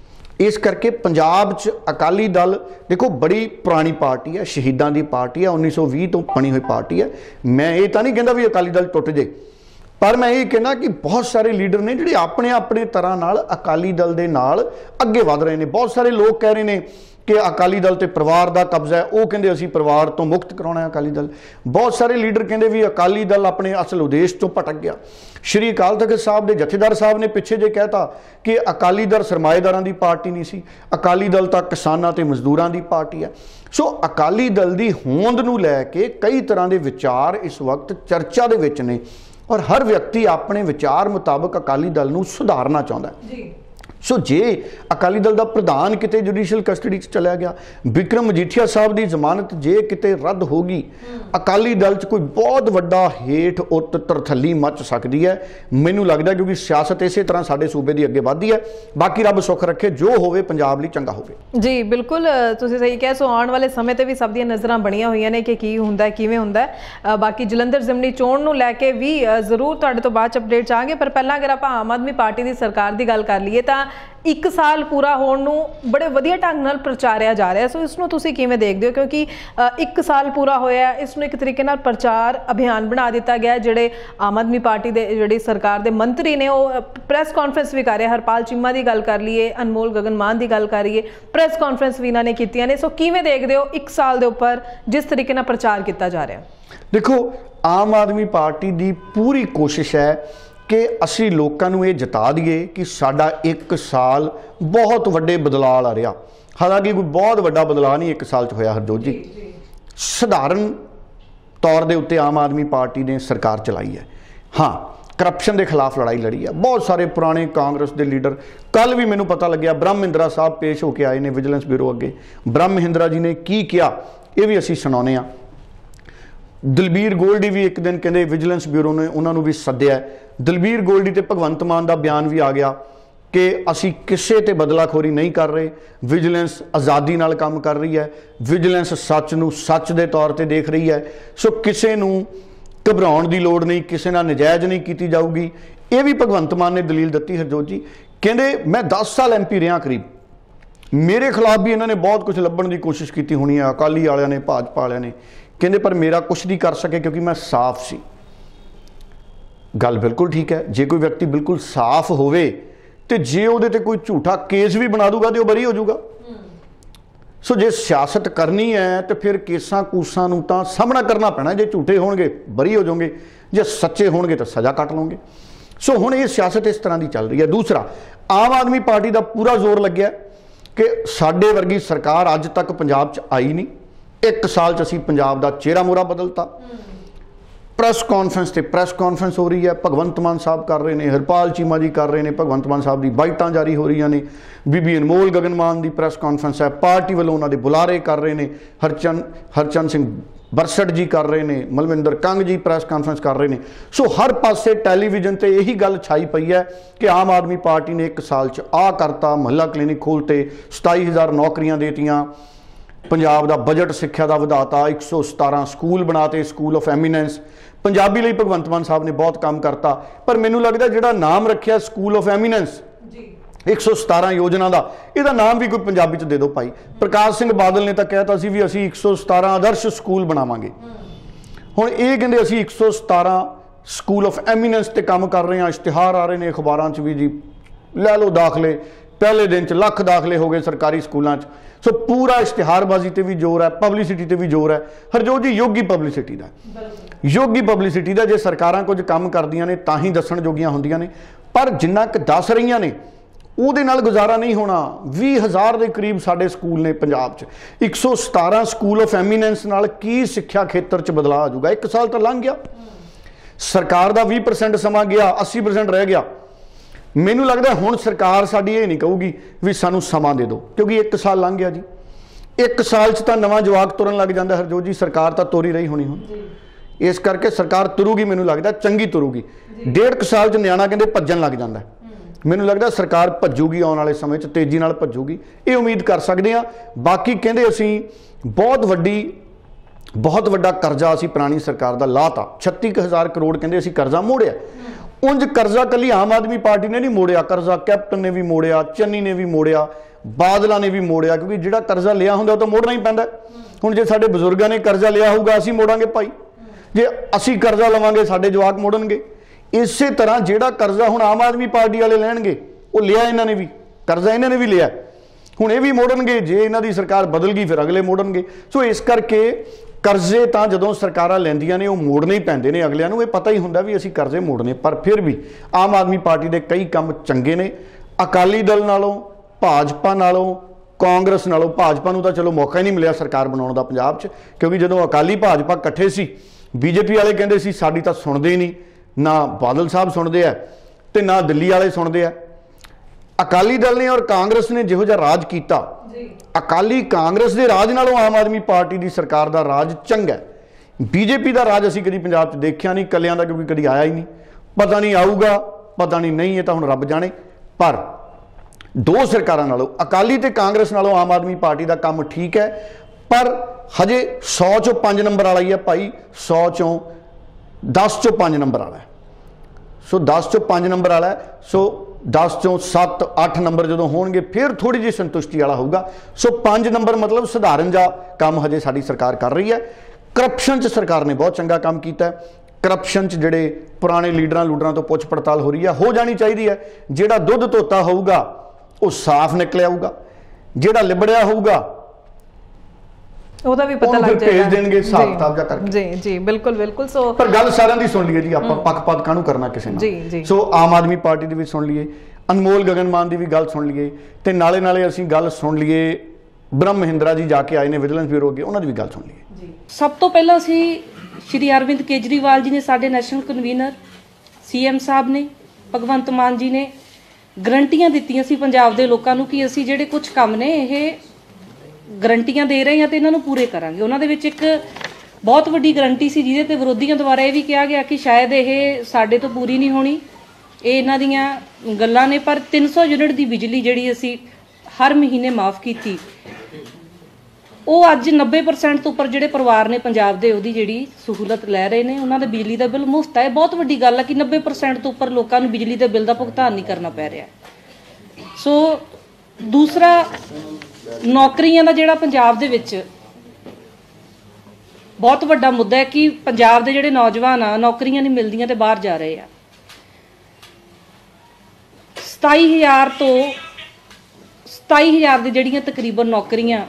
Speaker 2: इस करके पंजाब च अकाली दल देखो बड़ी पुरानी पार्टी है, शहीदां दी पार्टी है, उन्नीस सौ भी तो बनी हुई पार्टी है। मैं ये तो नहीं कहता भी अकाली दल टुट जाए, पर मैं ये कहना कि बहुत सारे लीडर ने जिहड़े अपने अपने तरह नाल अकाली दल दे नाल अगे वध रहे हैं। बहुत सारे लोग कह रहे हैं कि अकाली दल ते परिवार का कब्जा है, वो कहते असीं परिवार तो मुक्त कराउणा है अकाली दल। बहुत सारे लीडर कहते भी अकाली दल अपने असल उद्देश तो भटक गया। श्री अकाल तख्त साहब के जथेदार साहब ने पिछे जे कहता कि अकाली दल सरमाएदारां की पार्टी नहीं सी, अकाली दल तो किसानां ते मजदूरां की पार्टी है। सो अकाली दल की होंद नूं लैके कई तरह के विचार इस वक्त चर्चा दे विच ने और हर व्यक्ति अपने विचार मुताबिक अकाली दल नूं सुधारना चाहुंदा है। सो जे अकाली दल का प्रधान किते जुडिशल कस्टडी चला गया, बिक्रम मजीठिया साहब की जमानत जे किते रद्द होगी, अकाली दल च कोई बहुत वड्डा हेठ उत तरथली मच सकती है। मैनू लगता है क्योंकि सियासत इस तरह साडे सूबे की अगे वधदी है। बाकी रब सुख रखे, जो होवे पंजाब लई चंगा होवे।
Speaker 1: जी बिल्कुल तुसीं सही कहा। सो आने वाले समय ते भी सब दियां नज़रां बणीਆਂ होईयां ने कि की हुंदा है किवें हुंदा है। बाकी जलंधर जिमनी चोण नूं लैके भी जरूर तुहाडे तो बाद च अपडेट चाहांगे। पर पहलां अगर आपां आम आदमी पार्टी की सरकार की गल कर लईए तां एक साल पूरा होने नूं बड़े वधिया ढंग नाल प्रचारिया जा रहा है। सो इसनूं तुसीं किवें देखदे हो, क्योंकि एक साल पूरा होया इसनूं एक तरीके नाल प्रचार अभियान बना दिता गया। जिहड़े आम आदमी पार्टी दे जिहड़ी सरकार दे मंत्री ने वो प्रैस कॉन्फ्रेंस भी कर रहे, हरपाल चीमा की गल कर लीए, अनमोल गगन मान की गल करिए, प्रैस कॉन्फ्रेंस भी इन्होंने कीतियां ने। सो किवें देखदे हो एक साल दे उपर जिस तरीके नाल प्रचार किया जा रहा है?
Speaker 2: देखो आम आदमी पार्टी की पूरी कोशिश है कि असी लोगों को ये जता दिए कि साडा एक साल बहुत वड्डे बदलाव आ रहा। हालांकि कोई बहुत वड्डा बदलाव नहीं एक साल च होया हरजोत जी। सधारण तौर के उत्ते आम आदमी पार्टी ने सरकार चलाई है। हाँ, करप्शन के खिलाफ लड़ाई लड़ी है। बहुत सारे पुराने कांग्रेस के लीडर, कल भी मैनू पता लग्या ब्रह्म महिंद्रा साहब पेश होके आए ने विजिलेंस ब्यूरो अगे। ब्रह्म महिंद्रा जी ने की किया ये भी असी सुनाने। दलबीर गोल्डी भी एक दिन कहते विजिलेंस ब्यूरो ने उन्होंने भी सद्या। दलबीर गोल्डी ते भगवंत मान का बयान भी आ गया कि असी किसी ते बदलाखोरी नहीं कर रहे, विजिलेंस आज़ादी नाल काम कर रही है, विजिलेंस सच नूं सच दे तौर ते देख रही है। सो किसी नूं घबराउण दी लोड़ नहीं, किसी नाल नजायज़ नहीं की जाऊगी। ये भी भगवंत मान ने दलील दी हरजोत जी। कहते मैं दस साल एम पी रहा करीब, मेरे खिलाफ भी इन्होंने बहुत कुछ लभण की कोशिश की होनी है, अकाली वालियां ने, भाजपा वालियां ने। कहते पर मेरा कुछ नहीं कर सके क्योंकि मैं साफ सी। गल बिल्कुल ठीक है, जे कोई व्यक्ति बिल्कुल साफ होवे ਤੇ ਜੇ ਉਹਦੇ ਤੇ ਕੋਈ ਝੂਠਾ ਕੇਸ ਵੀ ਬਣਾ ਦੂਗਾ ਤੇ ਉਹ ਬਰੀ ਹੋ ਜਾਊਗਾ। ਸੋ ਜੇ ਸਿਆਸਤ ਕਰਨੀ ਹੈ ਤੇ ਫਿਰ ਕੇਸਾਂ ਕੂਸਾਂ ਨੂੰ ਤਾਂ ਸਾਹਮਣਾ ਕਰਨਾ ਪੈਣਾ। ਜੇ ਝੂਠੇ ਹੋਣਗੇ ਬਰੀ ਹੋ ਜਾਓਗੇ, ਜੇ ਸੱਚੇ ਹੋਣਗੇ ਤਾਂ ਸਜ਼ਾ ਕੱਟ ਲਓਗੇ। ਸੋ ਹੁਣ ਇਹ ਸਿਆਸਤ ਇਸ ਤਰ੍ਹਾਂ ਦੀ ਚੱਲ ਰਹੀ ਹੈ। ਦੂਸਰਾ, ਆਮ ਆਦਮੀ ਪਾਰਟੀ ਦਾ ਪੂਰਾ ਜ਼ੋਰ ਲੱਗਿਆ ਕਿ ਸਾਡੇ ਵਰਗੀ ਸਰਕਾਰ ਅੱਜ ਤੱਕ ਪੰਜਾਬ 'ਚ ਆਈ ਨਹੀਂ, ਇੱਕ ਸਾਲ 'ਚ ਅਸੀਂ ਪੰਜਾਬ ਦਾ ਚਿਹਰਾ ਮੋਹਰਾ ਬਦਲਤਾ। ਪ੍ਰੈਸ ਕਾਨਫਰੰਸ ਤੇ ਪ੍ਰੈਸ ਕਾਨਫਰੰਸ ਹੋ ਰਹੀ ਹੈ, ਭਗਵੰਤ ਮਾਨ ਸਾਹਿਬ ਕਰ ਰਹੇ ਨੇ, ਹਰਪਾਲ ਚੀਮਾ ਜੀ ਕਰ ਰਹੇ ਨੇ, ਭਗਵੰਤ ਮਾਨ ਸਾਹਿਬ ਦੀ ਬਾਈਟਾਂ ਜਾਰੀ ਹੋ ਰਹੀਆਂ ਨੇ, ਬੀਬੀ ਅਨਮੋਲ ਗਗਨ ਮਾਨ ਦੀ ਪ੍ਰੈਸ ਕਾਨਫਰੰਸ ਹੈ, ਪਾਰਟੀ ਵੱਲੋਂ ਉਹਨਾਂ ਦੇ ਬੁਲਾਰੇ ਕਰ ਰਹੇ ਨੇ, ਹਰਚੰਦ ਹਰਚੰਦ ਸਿੰਘ ਬਰਸਟ ਜੀ ਕਰ ਰਹੇ ਨੇ, ਮਲਵਿੰਦਰ ਕੰਗ ਜੀ ਪ੍ਰੈਸ ਕਾਨਫਰੰਸ ਕਰ ਰਹੇ ਨੇ। ਸੋ ਹਰ ਪਾਸੇ ਟੈਲੀਵਿਜ਼ਨ ਤੇ ਇਹੀ ਗੱਲ ਛਾਈ ਪਈ ਹੈ ਕਿ ਆਮ ਆਦਮੀ ਪਾਰਟੀ ਨੇ ਇੱਕ ਸਾਲ 'ਚ ਆਹ ਕਰਤਾ, ਮੁਹੱਲਾ ਕਲੀਨਿਕ ਖੋਲ੍ਹਤੇ, ਸਤਾਈ ਹਜ਼ਾਰ ਨੌਕਰੀਆਂ ਦੇਤੀਆਂ, ਪੰਜਾਬ ਦਾ ਬਜਟ ਸਿੱਖਿਆ ਦਾ ਵਧਾਤਾ, ਇੱਕ ਸੌ ਸਤਾਰਾਂ ਸਕੂਲ ਬਣਾਤੇ, ਸਕੂਲ ਆਫ ਐਮੀਨੈਂਸ। ਪੰਜਾਬੀ ਲਈ ਭਗਵੰਤ ਮਾਨ ਸਾਹਿਬ ਨੇ ਬਹੁਤ ਕੰਮ ਕਰਤਾ, ਪਰ ਮੈਨੂੰ ਲੱਗਦਾ ਜਿਹੜਾ ਨਾਮ ਰੱਖਿਆ ਸਕੂਲ ਆਫ ਐਮੀਨੈਂਸ ਇੱਕ ਸੌ ਸਤਾਰਾਂ ਯੋਜਨਾ ਦਾ, ਇਹਦਾ ਨਾਮ ਵੀ ਕੋਈ ਪੰਜਾਬੀ 'ਚ ਦੇ ਦਿਓ ਭਾਈ। ਪ੍ਰਕਾਸ਼ ਸਿੰਘ ਬਾਦਲ ਨੇ ਤਾਂ ਕਹਿਤਾ ਸੀ ਵੀ ਅਸੀਂ ਇੱਕ ਸੌ ਸਤਾਰਾਂ ਆਦਰਸ਼ ਸਕੂਲ ਬਣਾਵਾਂਗੇ, ਹੁਣ ਇਹ ਕਹਿੰਦੇ ਅਸੀਂ ਇੱਕ ਸੌ ਸਤਾਰਾਂ ਸਕੂਲ ਆਫ ਐਮੀਨੈਂਸ ਤੇ ਕੰਮ ਕਰ ਰਹੇ ਹਾਂ। ਇਸ਼ਤਿਹਾਰ ਆ ਰਹੇ ਨੇ ਅਖਬਾਰਾਂ 'ਚ ਵੀ ਜੀ, ਲੈ ਲਓ ਦਾਖਲੇ, ਪਹਿਲੇ ਦਿਨ 'ਚ ਲੱਖ ਦਾਖਲੇ ਹੋ ਗਏ ਸਰਕਾਰੀ ਸਕੂਲਾਂ 'ਚ। ਸੋ ਪੂਰਾ ਇਸ਼ਤਿਹਾਰਬਾਜ਼ੀ ਤੇ ਵੀ ਜ਼ੋਰ ਹੈ, ਪਬਲਿਸਿਟੀ ਤੇ ਵੀ ਜ਼ੋਰ ਹੈ। ਹਰਜੋਤ ਜੀ, ਯੋਗੀ ਪਬਲਿਸਿਟੀ ਦਾ, ਯੋਗੀ ਪਬਲਿਸਿਟੀ ਦਾ। ਜੇ ਸਰਕਾਰਾਂ ਕੁਝ ਕੰਮ ਕਰਦੀਆਂ ਨੇ ਤਾਂ ਹੀ ਦੱਸਣ ਜੋਗੀਆਂ ਹੁੰਦੀਆਂ ਨੇ, ਪਰ ਜਿੰਨਾ ਕੁ ਦੱਸ ਰਹੀਆਂ ਨੇ ਉਹਦੇ ਨਾਲ ਗੁਜ਼ਾਰਾ ਨਹੀਂ ਹੋਣਾ। ਵੀਹ ਹਜ਼ਾਰ ਦੇ ਕਰੀਬ ਸਾਡੇ ਸਕੂਲ ਨੇ ਪੰਜਾਬ 'ਚ, ਇੱਕ ਸੌ ਸਤਾਰਾਂ ਸਕੂਲ ਆਫ ਐਮੀਨੈਂਸ ਨਾਲ ਕੀ ਸਿੱਖਿਆ ਖੇਤਰ 'ਚ ਬਦਲਾਅ ਆ ਜਾਊਗਾ? ਇੱਕ ਸਾਲ ਤਾਂ ਲੰਘ ਗਿਆ, ਸਰਕਾਰ ਦਾ ਵੀਹ ਪਰਸੈਂਟ ਸਮਾਂ ਗਿਆ, ਅੱਸੀ ਪਰਸੈਂਟ ਰਹਿ ਗਿਆ। ਮੈਨੂੰ ਲੱਗਦਾ ਹੁਣ ਸਰਕਾਰ ਸਾਡੀ ਇਹ ਨਹੀਂ ਕਹੂਗੀ ਵੀ ਸਾਨੂੰ ਸਮਾਂ ਦੇ ਦਿਓ, ਕਿਉਂਕਿ ਇੱਕ ਸਾਲ ਲੰਘ ਗਿਆ ਜੀ। ਇੱਕ ਸਾਲ 'ਚ ਤਾਂ ਨਵਾਂ ਜਵਾਕ ਤੁਰਨ ਲੱਗ ਜਾਂਦਾ ਹਰਜੋਤ ਜੀ, ਸਰਕਾਰ ਤਾਂ ਤੋਰੀ ਰਹੀ ਹੋਣੀ ਹੁਣ। ਇਸ ਕਰਕੇ ਸਰਕਾਰ ਤੁਰੂਗੀ, ਮੈਨੂੰ ਲੱਗਦਾ ਚੰਗੀ ਤੁਰੂਗੀ। ਡੇਢ ਕੁ ਸਾਲ 'ਚ ਨਿਆਣਾ ਕਹਿੰਦੇ ਭੱਜਣ ਲੱਗ ਜਾਂਦਾ, ਮੈਨੂੰ ਲੱਗਦਾ ਸਰਕਾਰ ਭੱਜੂਗੀ, ਆਉਣ ਵਾਲੇ ਸਮੇਂ 'ਚ ਤੇਜ਼ੀ ਨਾਲ ਭੱਜੂਗੀ, ਇਹ ਉਮੀਦ ਕਰ ਸਕਦੇ ਹਾਂ। ਬਾਕੀ ਕਹਿੰਦੇ ਅਸੀਂ ਬਹੁਤ ਵੱਡੀ ਬਹੁਤ ਵੱਡਾ ਕਰਜ਼ਾ ਅਸੀਂ ਪੁਰਾਣੀ ਸਰਕਾਰ ਦਾ ਲਾਤਾ, ਛੱਤੀ ਕੁ ਹਜ਼ਾਰ ਕਰੋੜ ਕਹਿੰਦੇ ਅਸੀਂ ਕਰਜ਼ਾ ਮੋੜਿਆ। ਉਂਝ ਕਰਜ਼ਾ ਕੱਲੀ ਆਮ ਆਦਮੀ ਪਾਰਟੀ ਨੇ ਨਹੀਂ ਮੋੜਿਆ, ਕਰਜ਼ਾ ਕੈਪਟਨ ਨੇ ਵੀ ਮੋੜਿਆ, ਚੰਨੀ ਨੇ ਵੀ ਮੋੜਿਆ, ਬਾਦਲਾਂ ਨੇ ਵੀ ਮੋੜਿਆ, ਕਿਉਂਕਿ ਜਿਹੜਾ ਕਰਜ਼ਾ ਲਿਆ ਹੁੰਦਾ ਉਹ ਤਾਂ ਮੋੜਨਾ ਹੀ ਪੈਂਦਾ। ਹੁਣ ਜੇ ਸਾਡੇ ਬਜ਼ੁਰਗਾਂ ਨੇ ਕਰਜ਼ਾ ਲਿਆ ਹੋਊਗਾ ਅਸੀਂ ਮੋੜਾਂਗੇ ਭਾਈ, ਜੇ ਅਸੀਂ ਕਰਜ਼ਾ ਲਵਾਂਗੇ ਸਾਡੇ ਜਵਾਕ ਮੋੜਨਗੇ। ਇਸੇ ਤਰ੍ਹਾਂ ਜਿਹੜਾ ਕਰਜ਼ਾ ਹੁਣ ਆਮ ਆਦਮੀ ਪਾਰਟੀ ਵਾਲੇ ਲੈਣਗੇ, ਉਹ ਲਿਆ ਇਹਨਾਂ ਨੇ ਵੀ, ਕਰਜ਼ਾ ਇਹਨਾਂ ਨੇ ਵੀ ਲਿਆ, ਹੁਣ ਇਹ ਵੀ ਮੋੜਨਗੇ। ਜੇ ਇਹਨਾਂ ਦੀ ਸਰਕਾਰ ਬਦਲ ਗਈ ਫਿਰ ਅਗਲੇ ਮੋੜਨਗੇ। ਸੋ ਇਸ ਕਰਕੇ ਕਰਜ਼ੇ ਤਾਂ ਜਦੋਂ ਸਰਕਾਰਾਂ ਲੈਂਦੀਆਂ ਨੇ ਉਹ ਮੋੜਨੇ ਹੀ ਪੈਂਦੇ ਨੇ, ਅਗਲਿਆਂ ਨੂੰ ਇਹ ਪਤਾ ਹੀ ਹੁੰਦਾ ਵੀ ਅਸੀਂ ਕਰਜ਼ੇ ਮੋੜਨੇ। ਪਰ ਫਿਰ ਵੀ ਆਮ ਆਦਮੀ ਪਾਰਟੀ ਦੇ ਕਈ ਕੰਮ ਚੰਗੇ ਨੇ, ਅਕਾਲੀ ਦਲ ਨਾਲੋਂ, ਭਾਜਪਾ ਨਾਲੋਂ, ਕਾਂਗਰਸ ਨਾਲੋਂ। ਭਾਜਪਾ ਨੂੰ ਤਾਂ ਚਲੋ ਮੌਕਾ ਹੀ ਨਹੀਂ ਮਿਲਿਆ ਸਰਕਾਰ ਬਣਾਉਣ ਦਾ ਪੰਜਾਬ 'ਚ, ਕਿਉਂਕਿ ਜਦੋਂ ਅਕਾਲੀ ਭਾਜਪਾ ਇਕੱਠੇ ਸੀ, ਬੀਜੇਪੀ ਵਾਲੇ ਕਹਿੰਦੇ ਸੀ ਸਾਡੀ ਤਾਂ ਸੁਣਦੇ ਹੀ ਨਹੀਂ, ਨਾ ਬਾਦਲ ਸਾਹਿਬ ਸੁਣਦੇ ਆ ਤੇ ਨਾ ਦਿੱਲੀ ਵਾਲੇ ਸੁਣਦੇ ਆ। ਅਕਾਲੀ ਦਲ ਨੇ ਔਰ ਕਾਂਗਰਸ ਨੇ ਜਿਹੋ ਜਿਹਾ ਰਾਜ ਕੀਤਾ, ਅਕਾਲੀ ਕਾਂਗਰਸ ਦੇ ਰਾਜ ਨਾਲੋਂ ਆਮ ਆਦਮੀ ਪਾਰਟੀ ਦੀ ਸਰਕਾਰ ਦਾ ਰਾਜ ਚੰਗਾ। ਬੀਜੇਪੀ ਦਾ ਰਾਜ ਅਸੀਂ ਕਦੀ ਪੰਜਾਬ 'ਚ ਦੇਖਿਆ ਨਹੀਂ, ਕੱਲਿਆਂ ਦਾ, ਕਿਉਂਕਿ ਕਦੀ ਆਇਆ ਹੀ ਨਹੀਂ, ਪਤਾ ਨਹੀਂ ਆਊਗਾ, ਪਤਾ ਨਹੀਂ ਨਹੀਂ, ਇਹ ਤਾਂ ਹੁਣ ਰੱਬ ਜਾਣੇ। ਪਰ ਦੋ ਸਰਕਾਰਾਂ ਨਾਲੋਂ, ਅਕਾਲੀ ਤੇ ਕਾਂਗਰਸ ਨਾਲੋਂ ਆਮ ਆਦਮੀ ਪਾਰਟੀ ਦਾ ਕੰਮ ਠੀਕ ਹੈ, ਪਰ ਹਜੇ ਸੌ ਚੋਂ ਪੰਜ ਨੰਬਰ ਵਾਲਾ ਹੀ ਹੈ ਭਾਈ, ਸੌ ਚੋਂ ਦਸ ਚੋਂ ਪੰਜ ਨੰਬਰ ਵਾਲਾ ਹੈ। ਸੋ ਦਸ ਚੋਂ ਪੰਜ ਨੰਬਰ ਵਾਲਾ ਹੈ, ਸੋ ਦਸ ਚੋਂ ਸੱਤ ਅੱਠ ਨੰਬਰ ਜਦੋਂ ਹੋਣਗੇ ਫਿਰ ਥੋੜੀ ਜਿਹੀ ਸੰਤੁਸ਼ਟੀ ਵਾਲਾ ਹੋਊਗਾ। ਸੋ ਪੰਜ ਨੰਬਰ ਮਤਲਬ ਸਧਾਰਨ ਜਿਹਾ ਕੰਮ ਹਜੇ ਸਾਡੀ ਸਰਕਾਰ ਕਰ ਰਹੀ ਹੈ। ਕਰਪਸ਼ਨ 'ਚ ਸਰਕਾਰ ਨੇ ਬਹੁਤ ਚੰਗਾ ਕੰਮ ਕੀਤਾ। ਕਰਪਸ਼ਨ 'ਚ ਜਿਹੜੇ ਪੁਰਾਣੇ ਲੀਡਰਾਂ ਲੂਡਰਾਂ ਤੋਂ ਪੁੱਛ ਪੜਤਾਲ ਹੋ ਰਹੀ ਹੈ, ਹੋ ਜਾਣੀ ਚਾਹੀਦੀ ਹੈ। ਜਿਹੜਾ ਦੁੱਧ ਧੋਤਾ ਹੋਊਗਾ ਉਹ ਸਾਫ਼ ਨਿਕਲਿਆ ਆਊਗਾ, ਜਿਹੜਾ ਲਿਬੜਿਆ ਹੋਊਗਾ
Speaker 1: ਉਹਦਾ ਵੀ ਪਤਾ ਲੱਗ ਜਾਏਗਾ,
Speaker 2: ਭੇਜ ਦੇਣਗੇ ਹਿਸਾਬ ਕਿਤਾਬ ਜਿਹਾ ਕਰਕੇ।
Speaker 1: ਜੀ ਜੀ ਬਿਲਕੁਲ ਬਿਲਕੁਲ। ਸੋ
Speaker 2: ਪਰ ਗੱਲ ਸਾਰਿਆਂ ਦੀ ਸੁਣ ਲਈਏ ਜੀ, ਆਪਾਂ ਪੱਖਪਾਤ ਕਾਹਨੂੰ ਕਰਨਾ ਕਿਸੇ ਨਾਲ।
Speaker 1: ਜੀ ਜੀ।
Speaker 2: ਸੋ ਆਮ ਆਦਮੀ ਪਾਰਟੀ ਦੀ ਵੀ ਸੁਣ ਲਈਏ, ਅਨਮੋਲ ਗਗਨ ਮਾਨ ਦੀ ਵੀ ਗੱਲ ਸੁਣ ਲਈਏ, ਤੇ ਨਾਲੇ ਨਾਲੇ ਅਸੀਂ ਗੱਲ ਸੁਣ ਲਈਏ ਬ੍ਰਹਮ ਮਹਿੰਦਰਾ ਜੀ ਜਾ ਕੇ ਆਏ ਨੇ ਵਿਜੀਲੈਂਸ ਬਿਊਰੋ ਅੱਗੇ, ਉਹਨਾਂ ਦੀ ਵੀ ਗੱਲ ਸੁਣ ਲਈਏ ਜੀ।
Speaker 3: ਸਭ ਤੋਂ ਪਹਿਲਾਂ ਅਸੀਂ ਸ਼੍ਰੀ ਅਰਵਿੰਦ ਕੇਜਰੀਵਾਲ ਜੀ ਨੇ, ਸਾਡੇ ਨੈਸ਼ਨਲ ਕਨਵੀਨਰ ਸੀਐਮ ਸਾਹਿਬ ਨੇ, ਭਗਵੰਤ ਮਾਨ ਜੀ ਨੇ ਗਰੰਟੀਆਂ ਦਿੱਤੀਆਂ ਸੀ ਪੰਜਾਬ ਦੇ ਲੋਕਾਂ ਨੂੰ ਕਿ ਅਸੀਂ ਜਿਹੜੇ ਕੁਝ ਕੰਮ ਨੇ ਇਹ ਗਰੰਟੀਆਂ ਦੇ ਰਹੇ ਹਾਂ ਤੇ ਇਹਨਾਂ ਨੂੰ ਪੂਰੇ ਕਰਾਂਗੇ। ਉਹਨਾਂ ਦੇ ਵਿੱਚ ਇੱਕ ਬਹੁਤ ਵੱਡੀ ਗਰੰਟੀ ਸੀ ਜਿਹਦੇ ਤੇ ਵਿਰੋਧੀਆਂ ਦੁਆਰਾ ਇਹ ਵੀ ਕਿਹਾ ਗਿਆ ਕਿ ਸ਼ਾਇਦ ਇਹ ਸਾਡੇ ਤੋਂ ਪੂਰੀ ਨਹੀਂ ਹੋਣੀ, ਇਹ ਇਹਨਾਂ ਦੀਆਂ ਗੱਲਾਂ ਨੇ। ਪਰ ਤਿੰਨ ਸੌ ਯੂਨਿਟ ਦੀ ਬਿਜਲੀ ਜਿਹੜੀ ਅਸੀਂ ਹਰ ਮਹੀਨੇ ਮਾਫ ਕੀਤੀ, ਉਹ ਅੱਜ ਨੱਬੇ ਪਰਸੈਂਟ ਤੋਂ ਉੱਪਰ ਜਿਹੜੇ ਪਰਿਵਾਰ ਨੇ ਪੰਜਾਬ ਦੇ ਉਹਦੀ ਜਿਹੜੀ ਸਹੂਲਤ ਲੈ ਰਹੇ ਨੇ, ਉਹਨਾਂ ਦਾ ਬਿਜਲੀ ਦਾ ਬਿੱਲ ਮੁਫਤ ਹੈ। ਬਹੁਤ ਵੱਡੀ ਗੱਲ ਹੈ ਕਿ ਨੱਬੇ ਪਰਸੈਂਟ ਤੋਂ ਉੱਪਰ ਲੋਕਾਂ ਨੂੰ ਬਿਜਲੀ ਦੇ ਬਿੱਲ ਦਾ ਭੁਗਤਾਨ ਨਹੀਂ ਕਰਨਾ ਪੈ ਰਿਹਾ। ਸੋ ਦੂਸਰਾ, ਨੌਕਰੀਆਂ ਦਾ ਜਿਹੜਾ ਪੰਜਾਬ ਦੇ ਵਿੱਚ ਬਹੁਤ ਵੱਡਾ ਮੁੱਦਾ ਹੈ ਕਿ ਪੰਜਾਬ ਦੇ ਜਿਹੜੇ ਨੌਜਵਾਨ ਆ ਨੌਕਰੀਆਂ ਨਹੀਂ ਮਿਲਦੀਆਂ ਤੇ ਬਾਹਰ ਜਾ ਰਹੇ ਆ। ਸਤਾਈ ਹਜ਼ਾਰ ਤੋਂ ਸਤਾਈ ਹਜ਼ਾਰ ਦੀ ਜਿਹੜੀਆਂ ਤਕਰੀਬਨ ਨੌਕਰੀਆਂ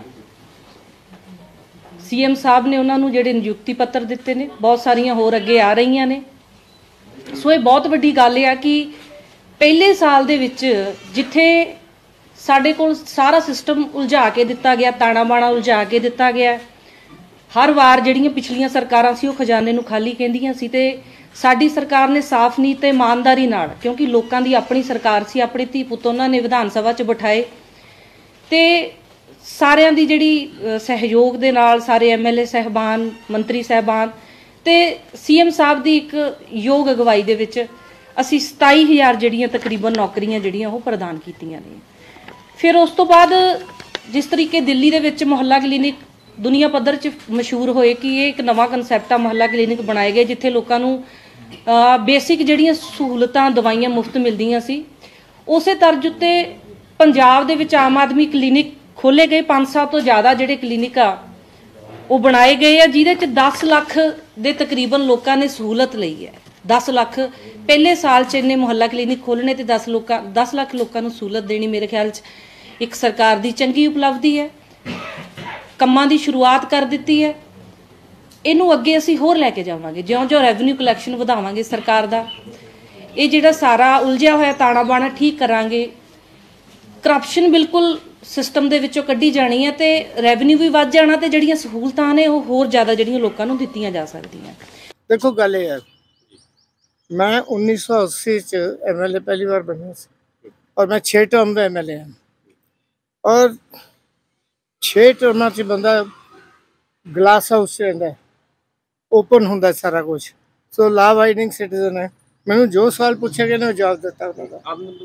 Speaker 3: ਸੀਐਮ ਸਾਹਿਬ ਨੇ ਉਹਨਾਂ ਨੂੰ ਜਿਹੜੇ ਨਿਯੁਕਤੀ ਪੱਤਰ ਦਿੱਤੇ ਨੇ, ਬਹੁਤ ਸਾਰੀਆਂ ਹੋਰ ਅੱਗੇ ਆ ਰਹੀਆਂ ਨੇ। ਸੋ ਇਹ ਬਹੁਤ ਵੱਡੀ ਗੱਲ ਆ ਕਿ ਪਹਿਲੇ ਸਾਲ ਦੇ ਵਿੱਚ ਜਿੱਥੇ ਸਾਡੇ ਕੋਲ ਸਾਰਾ ਸਿਸਟਮ ਉਲਝਾ ਕੇ ਦਿੱਤਾ ਗਿਆ, ਤਾਣਾ ਬਾਣਾ ਉਲਝਾ ਕੇ ਦਿੱਤਾ ਗਿਆ, ਹਰ ਵਾਰ ਜਿਹੜੀਆਂ ਪਿਛਲੀਆਂ ਸਰਕਾਰਾਂ ਸੀ ਉਹ ਖਜ਼ਾਨੇ ਨੂੰ ਖਾਲੀ ਕਹਿੰਦੀਆਂ ਸੀ, ਤੇ ਸਾਡੀ ਸਰਕਾਰ ਨੇ ਸਾਫ਼ ਨੀਤ ਤੇ ਇਮਾਨਦਾਰੀ ਨਾਲ, ਕਿਉਂਕਿ ਲੋਕਾਂ ਦੀ ਆਪਣੀ ਸਰਕਾਰ ਸੀ, ਆਪਣੇ ਧੀ ਪੁੱਤ ਉਹਨਾਂ ਨੇ ਵਿਧਾਨ ਸਭਾ 'ਚ ਬਿਠਾਏ ਤੇ ਸਾਰਿਆਂ ਦੀ ਜਿਹੜੀ ਸਹਿਯੋਗ ਦੇ ਨਾਲ ਸਾਰੇ ਐਮਐਲਏ ਸਾਹਿਬਾਨ, ਮੰਤਰੀ ਸਾਹਿਬਾਨ ਤੇ ਸੀਐਮ ਸਾਹਿਬ ਦੀ ਇੱਕ ਯੋਗ ਅਗਵਾਈ ਦੇ ਵਿੱਚ ਅਸੀਂ ਸਤਾਈ ਹਜ਼ਾਰ ਜਿਹੜੀਆਂ ਤਕਰੀਬਨ ਨੌਕਰੀਆਂ ਜਿਹੜੀਆਂ ਉਹ ਪ੍ਰਦਾਨ ਕੀਤੀਆਂ ਨੇ। ਫਿਰ ਉਸ ਤੋਂ ਬਾਅਦ ਜਿਸ ਤਰੀਕੇ ਦਿੱਲੀ ਦੇ ਵਿੱਚ ਮੁਹੱਲਾ ਕਲੀਨਿਕ ਦੁਨੀਆ ਪੱਧਰ 'ਚ ਮਸ਼ਹੂਰ ਹੋਏ ਕਿ ਇਹ ਇੱਕ ਨਵਾਂ ਕਨਸੈਪਟ ਆ, ਮੁਹੱਲਾ ਕਲੀਨਿਕ ਬਣਾਏ ਗਏ ਜਿੱਥੇ ਲੋਕਾਂ ਨੂੰ ਬੇਸਿਕ ਜਿਹੜੀਆਂ ਸਹੂਲਤਾਂ, ਦਵਾਈਆਂ ਮੁਫਤ ਮਿਲਦੀਆਂ ਸੀ। ਉਸੇ ਤਰਜ਼ ਉੱਤੇ ਪੰਜਾਬ ਦੇ ਵਿੱਚ ਆਮ ਆਦਮੀ ਕਲੀਨਿਕ ਖੋਲ੍ਹੇ ਗਏ, ਪੰਜ ਸੌ ਤੋਂ ਜ਼ਿਆਦਾ ਜਿਹੜੇ ਕਲੀਨਿਕ ਆ ਉਹ ਬਣਾਏ ਗਏ ਆ, ਜਿਹਦੇ 'ਚ ਦਸ ਲੱਖ ਦੇ ਤਕਰੀਬਨ ਲੋਕਾਂ ਨੇ ਸਹੂਲਤ ਲਈ ਹੈ। ਦਸ ਲੱਖ ਪਹਿਲੇ ਸਾਲ 'ਚ ਇੰਨੇ ਮੁਹੱਲਾ ਕਲੀਨਿਕ ਖੋਲ੍ਹਣੇ ਤੇ ਦਸ ਲੋਕਾਂ ਦਸ ਲੱਖ ਲੋਕਾਂ ਨੂੰ ਸਹੂਲਤ ਦੇਣੀ ਮੇਰੇ ਖਿਆਲ 'ਚ ਇੱਕ ਸਰਕਾਰ ਦੀ ਚੰਗੀ ਉਪਲਬਧੀ ਹੈ। ਕੰਮਾਂ ਦੀ ਸ਼ੁਰੂਆਤ ਕਰ ਦਿੱਤੀ ਹੈ, ਇਹਨੂੰ ਅੱਗੇ ਅਸੀਂ ਹੋਰ ਲੈ ਕੇ ਜਾਵਾਂਗੇ ਜਿਉਂ-ਜਿਉਂ ਰੈਵਨਿਊ ਕਲੈਕਸ਼ਨ ਵਧਾਵਾਂਗੇ ਸਰਕਾਰ ਦਾ। ਇਹ ਜਿਹੜਾ ਸਾਰਾ ਉਲਝਿਆ ਹੋਇਆ ਤਾਣਾ ਬਾਣਾ ਠੀਕ ਕਰਾਂਗੇ, ਕਰਪਸ਼ਨ ਬਿਲਕੁਲ ਸਿਸਟਮ ਦੇ ਵਿੱਚੋਂ ਕੱਢੀ ਜਾਣੀ ਹੈ ਤੇ ਰੈਵਨਿਊ ਵੀ ਵੱਧ ਜਾਣਾ ਤੇ ਜਿਹੜੀਆਂ ਸਹੂਲਤਾਂ ਨੇ ਉਹ ਹੋਰ ਜ਼ਿਆਦਾ ਜਿਹੜੀਆਂ ਲੋਕਾਂ ਨੂੰ ਦਿੱਤੀਆਂ ਜਾ ਸਕਦੀਆਂ।
Speaker 4: देखो गल ये है, मैं उन्नीस सौ अस्सी च एम एल ए पहली बार बना सी और मैं छे टर्म में एम एल ए हाँ और छे टर्म च बंदा ग्लास हाउस च रहिंदा है, ओपन हुंदा सारा कुछ, सो ला अबाइडिंग सिटीजन है। मैंने जो सवाल पूछे गए ना जवाब दिता उन्होंने।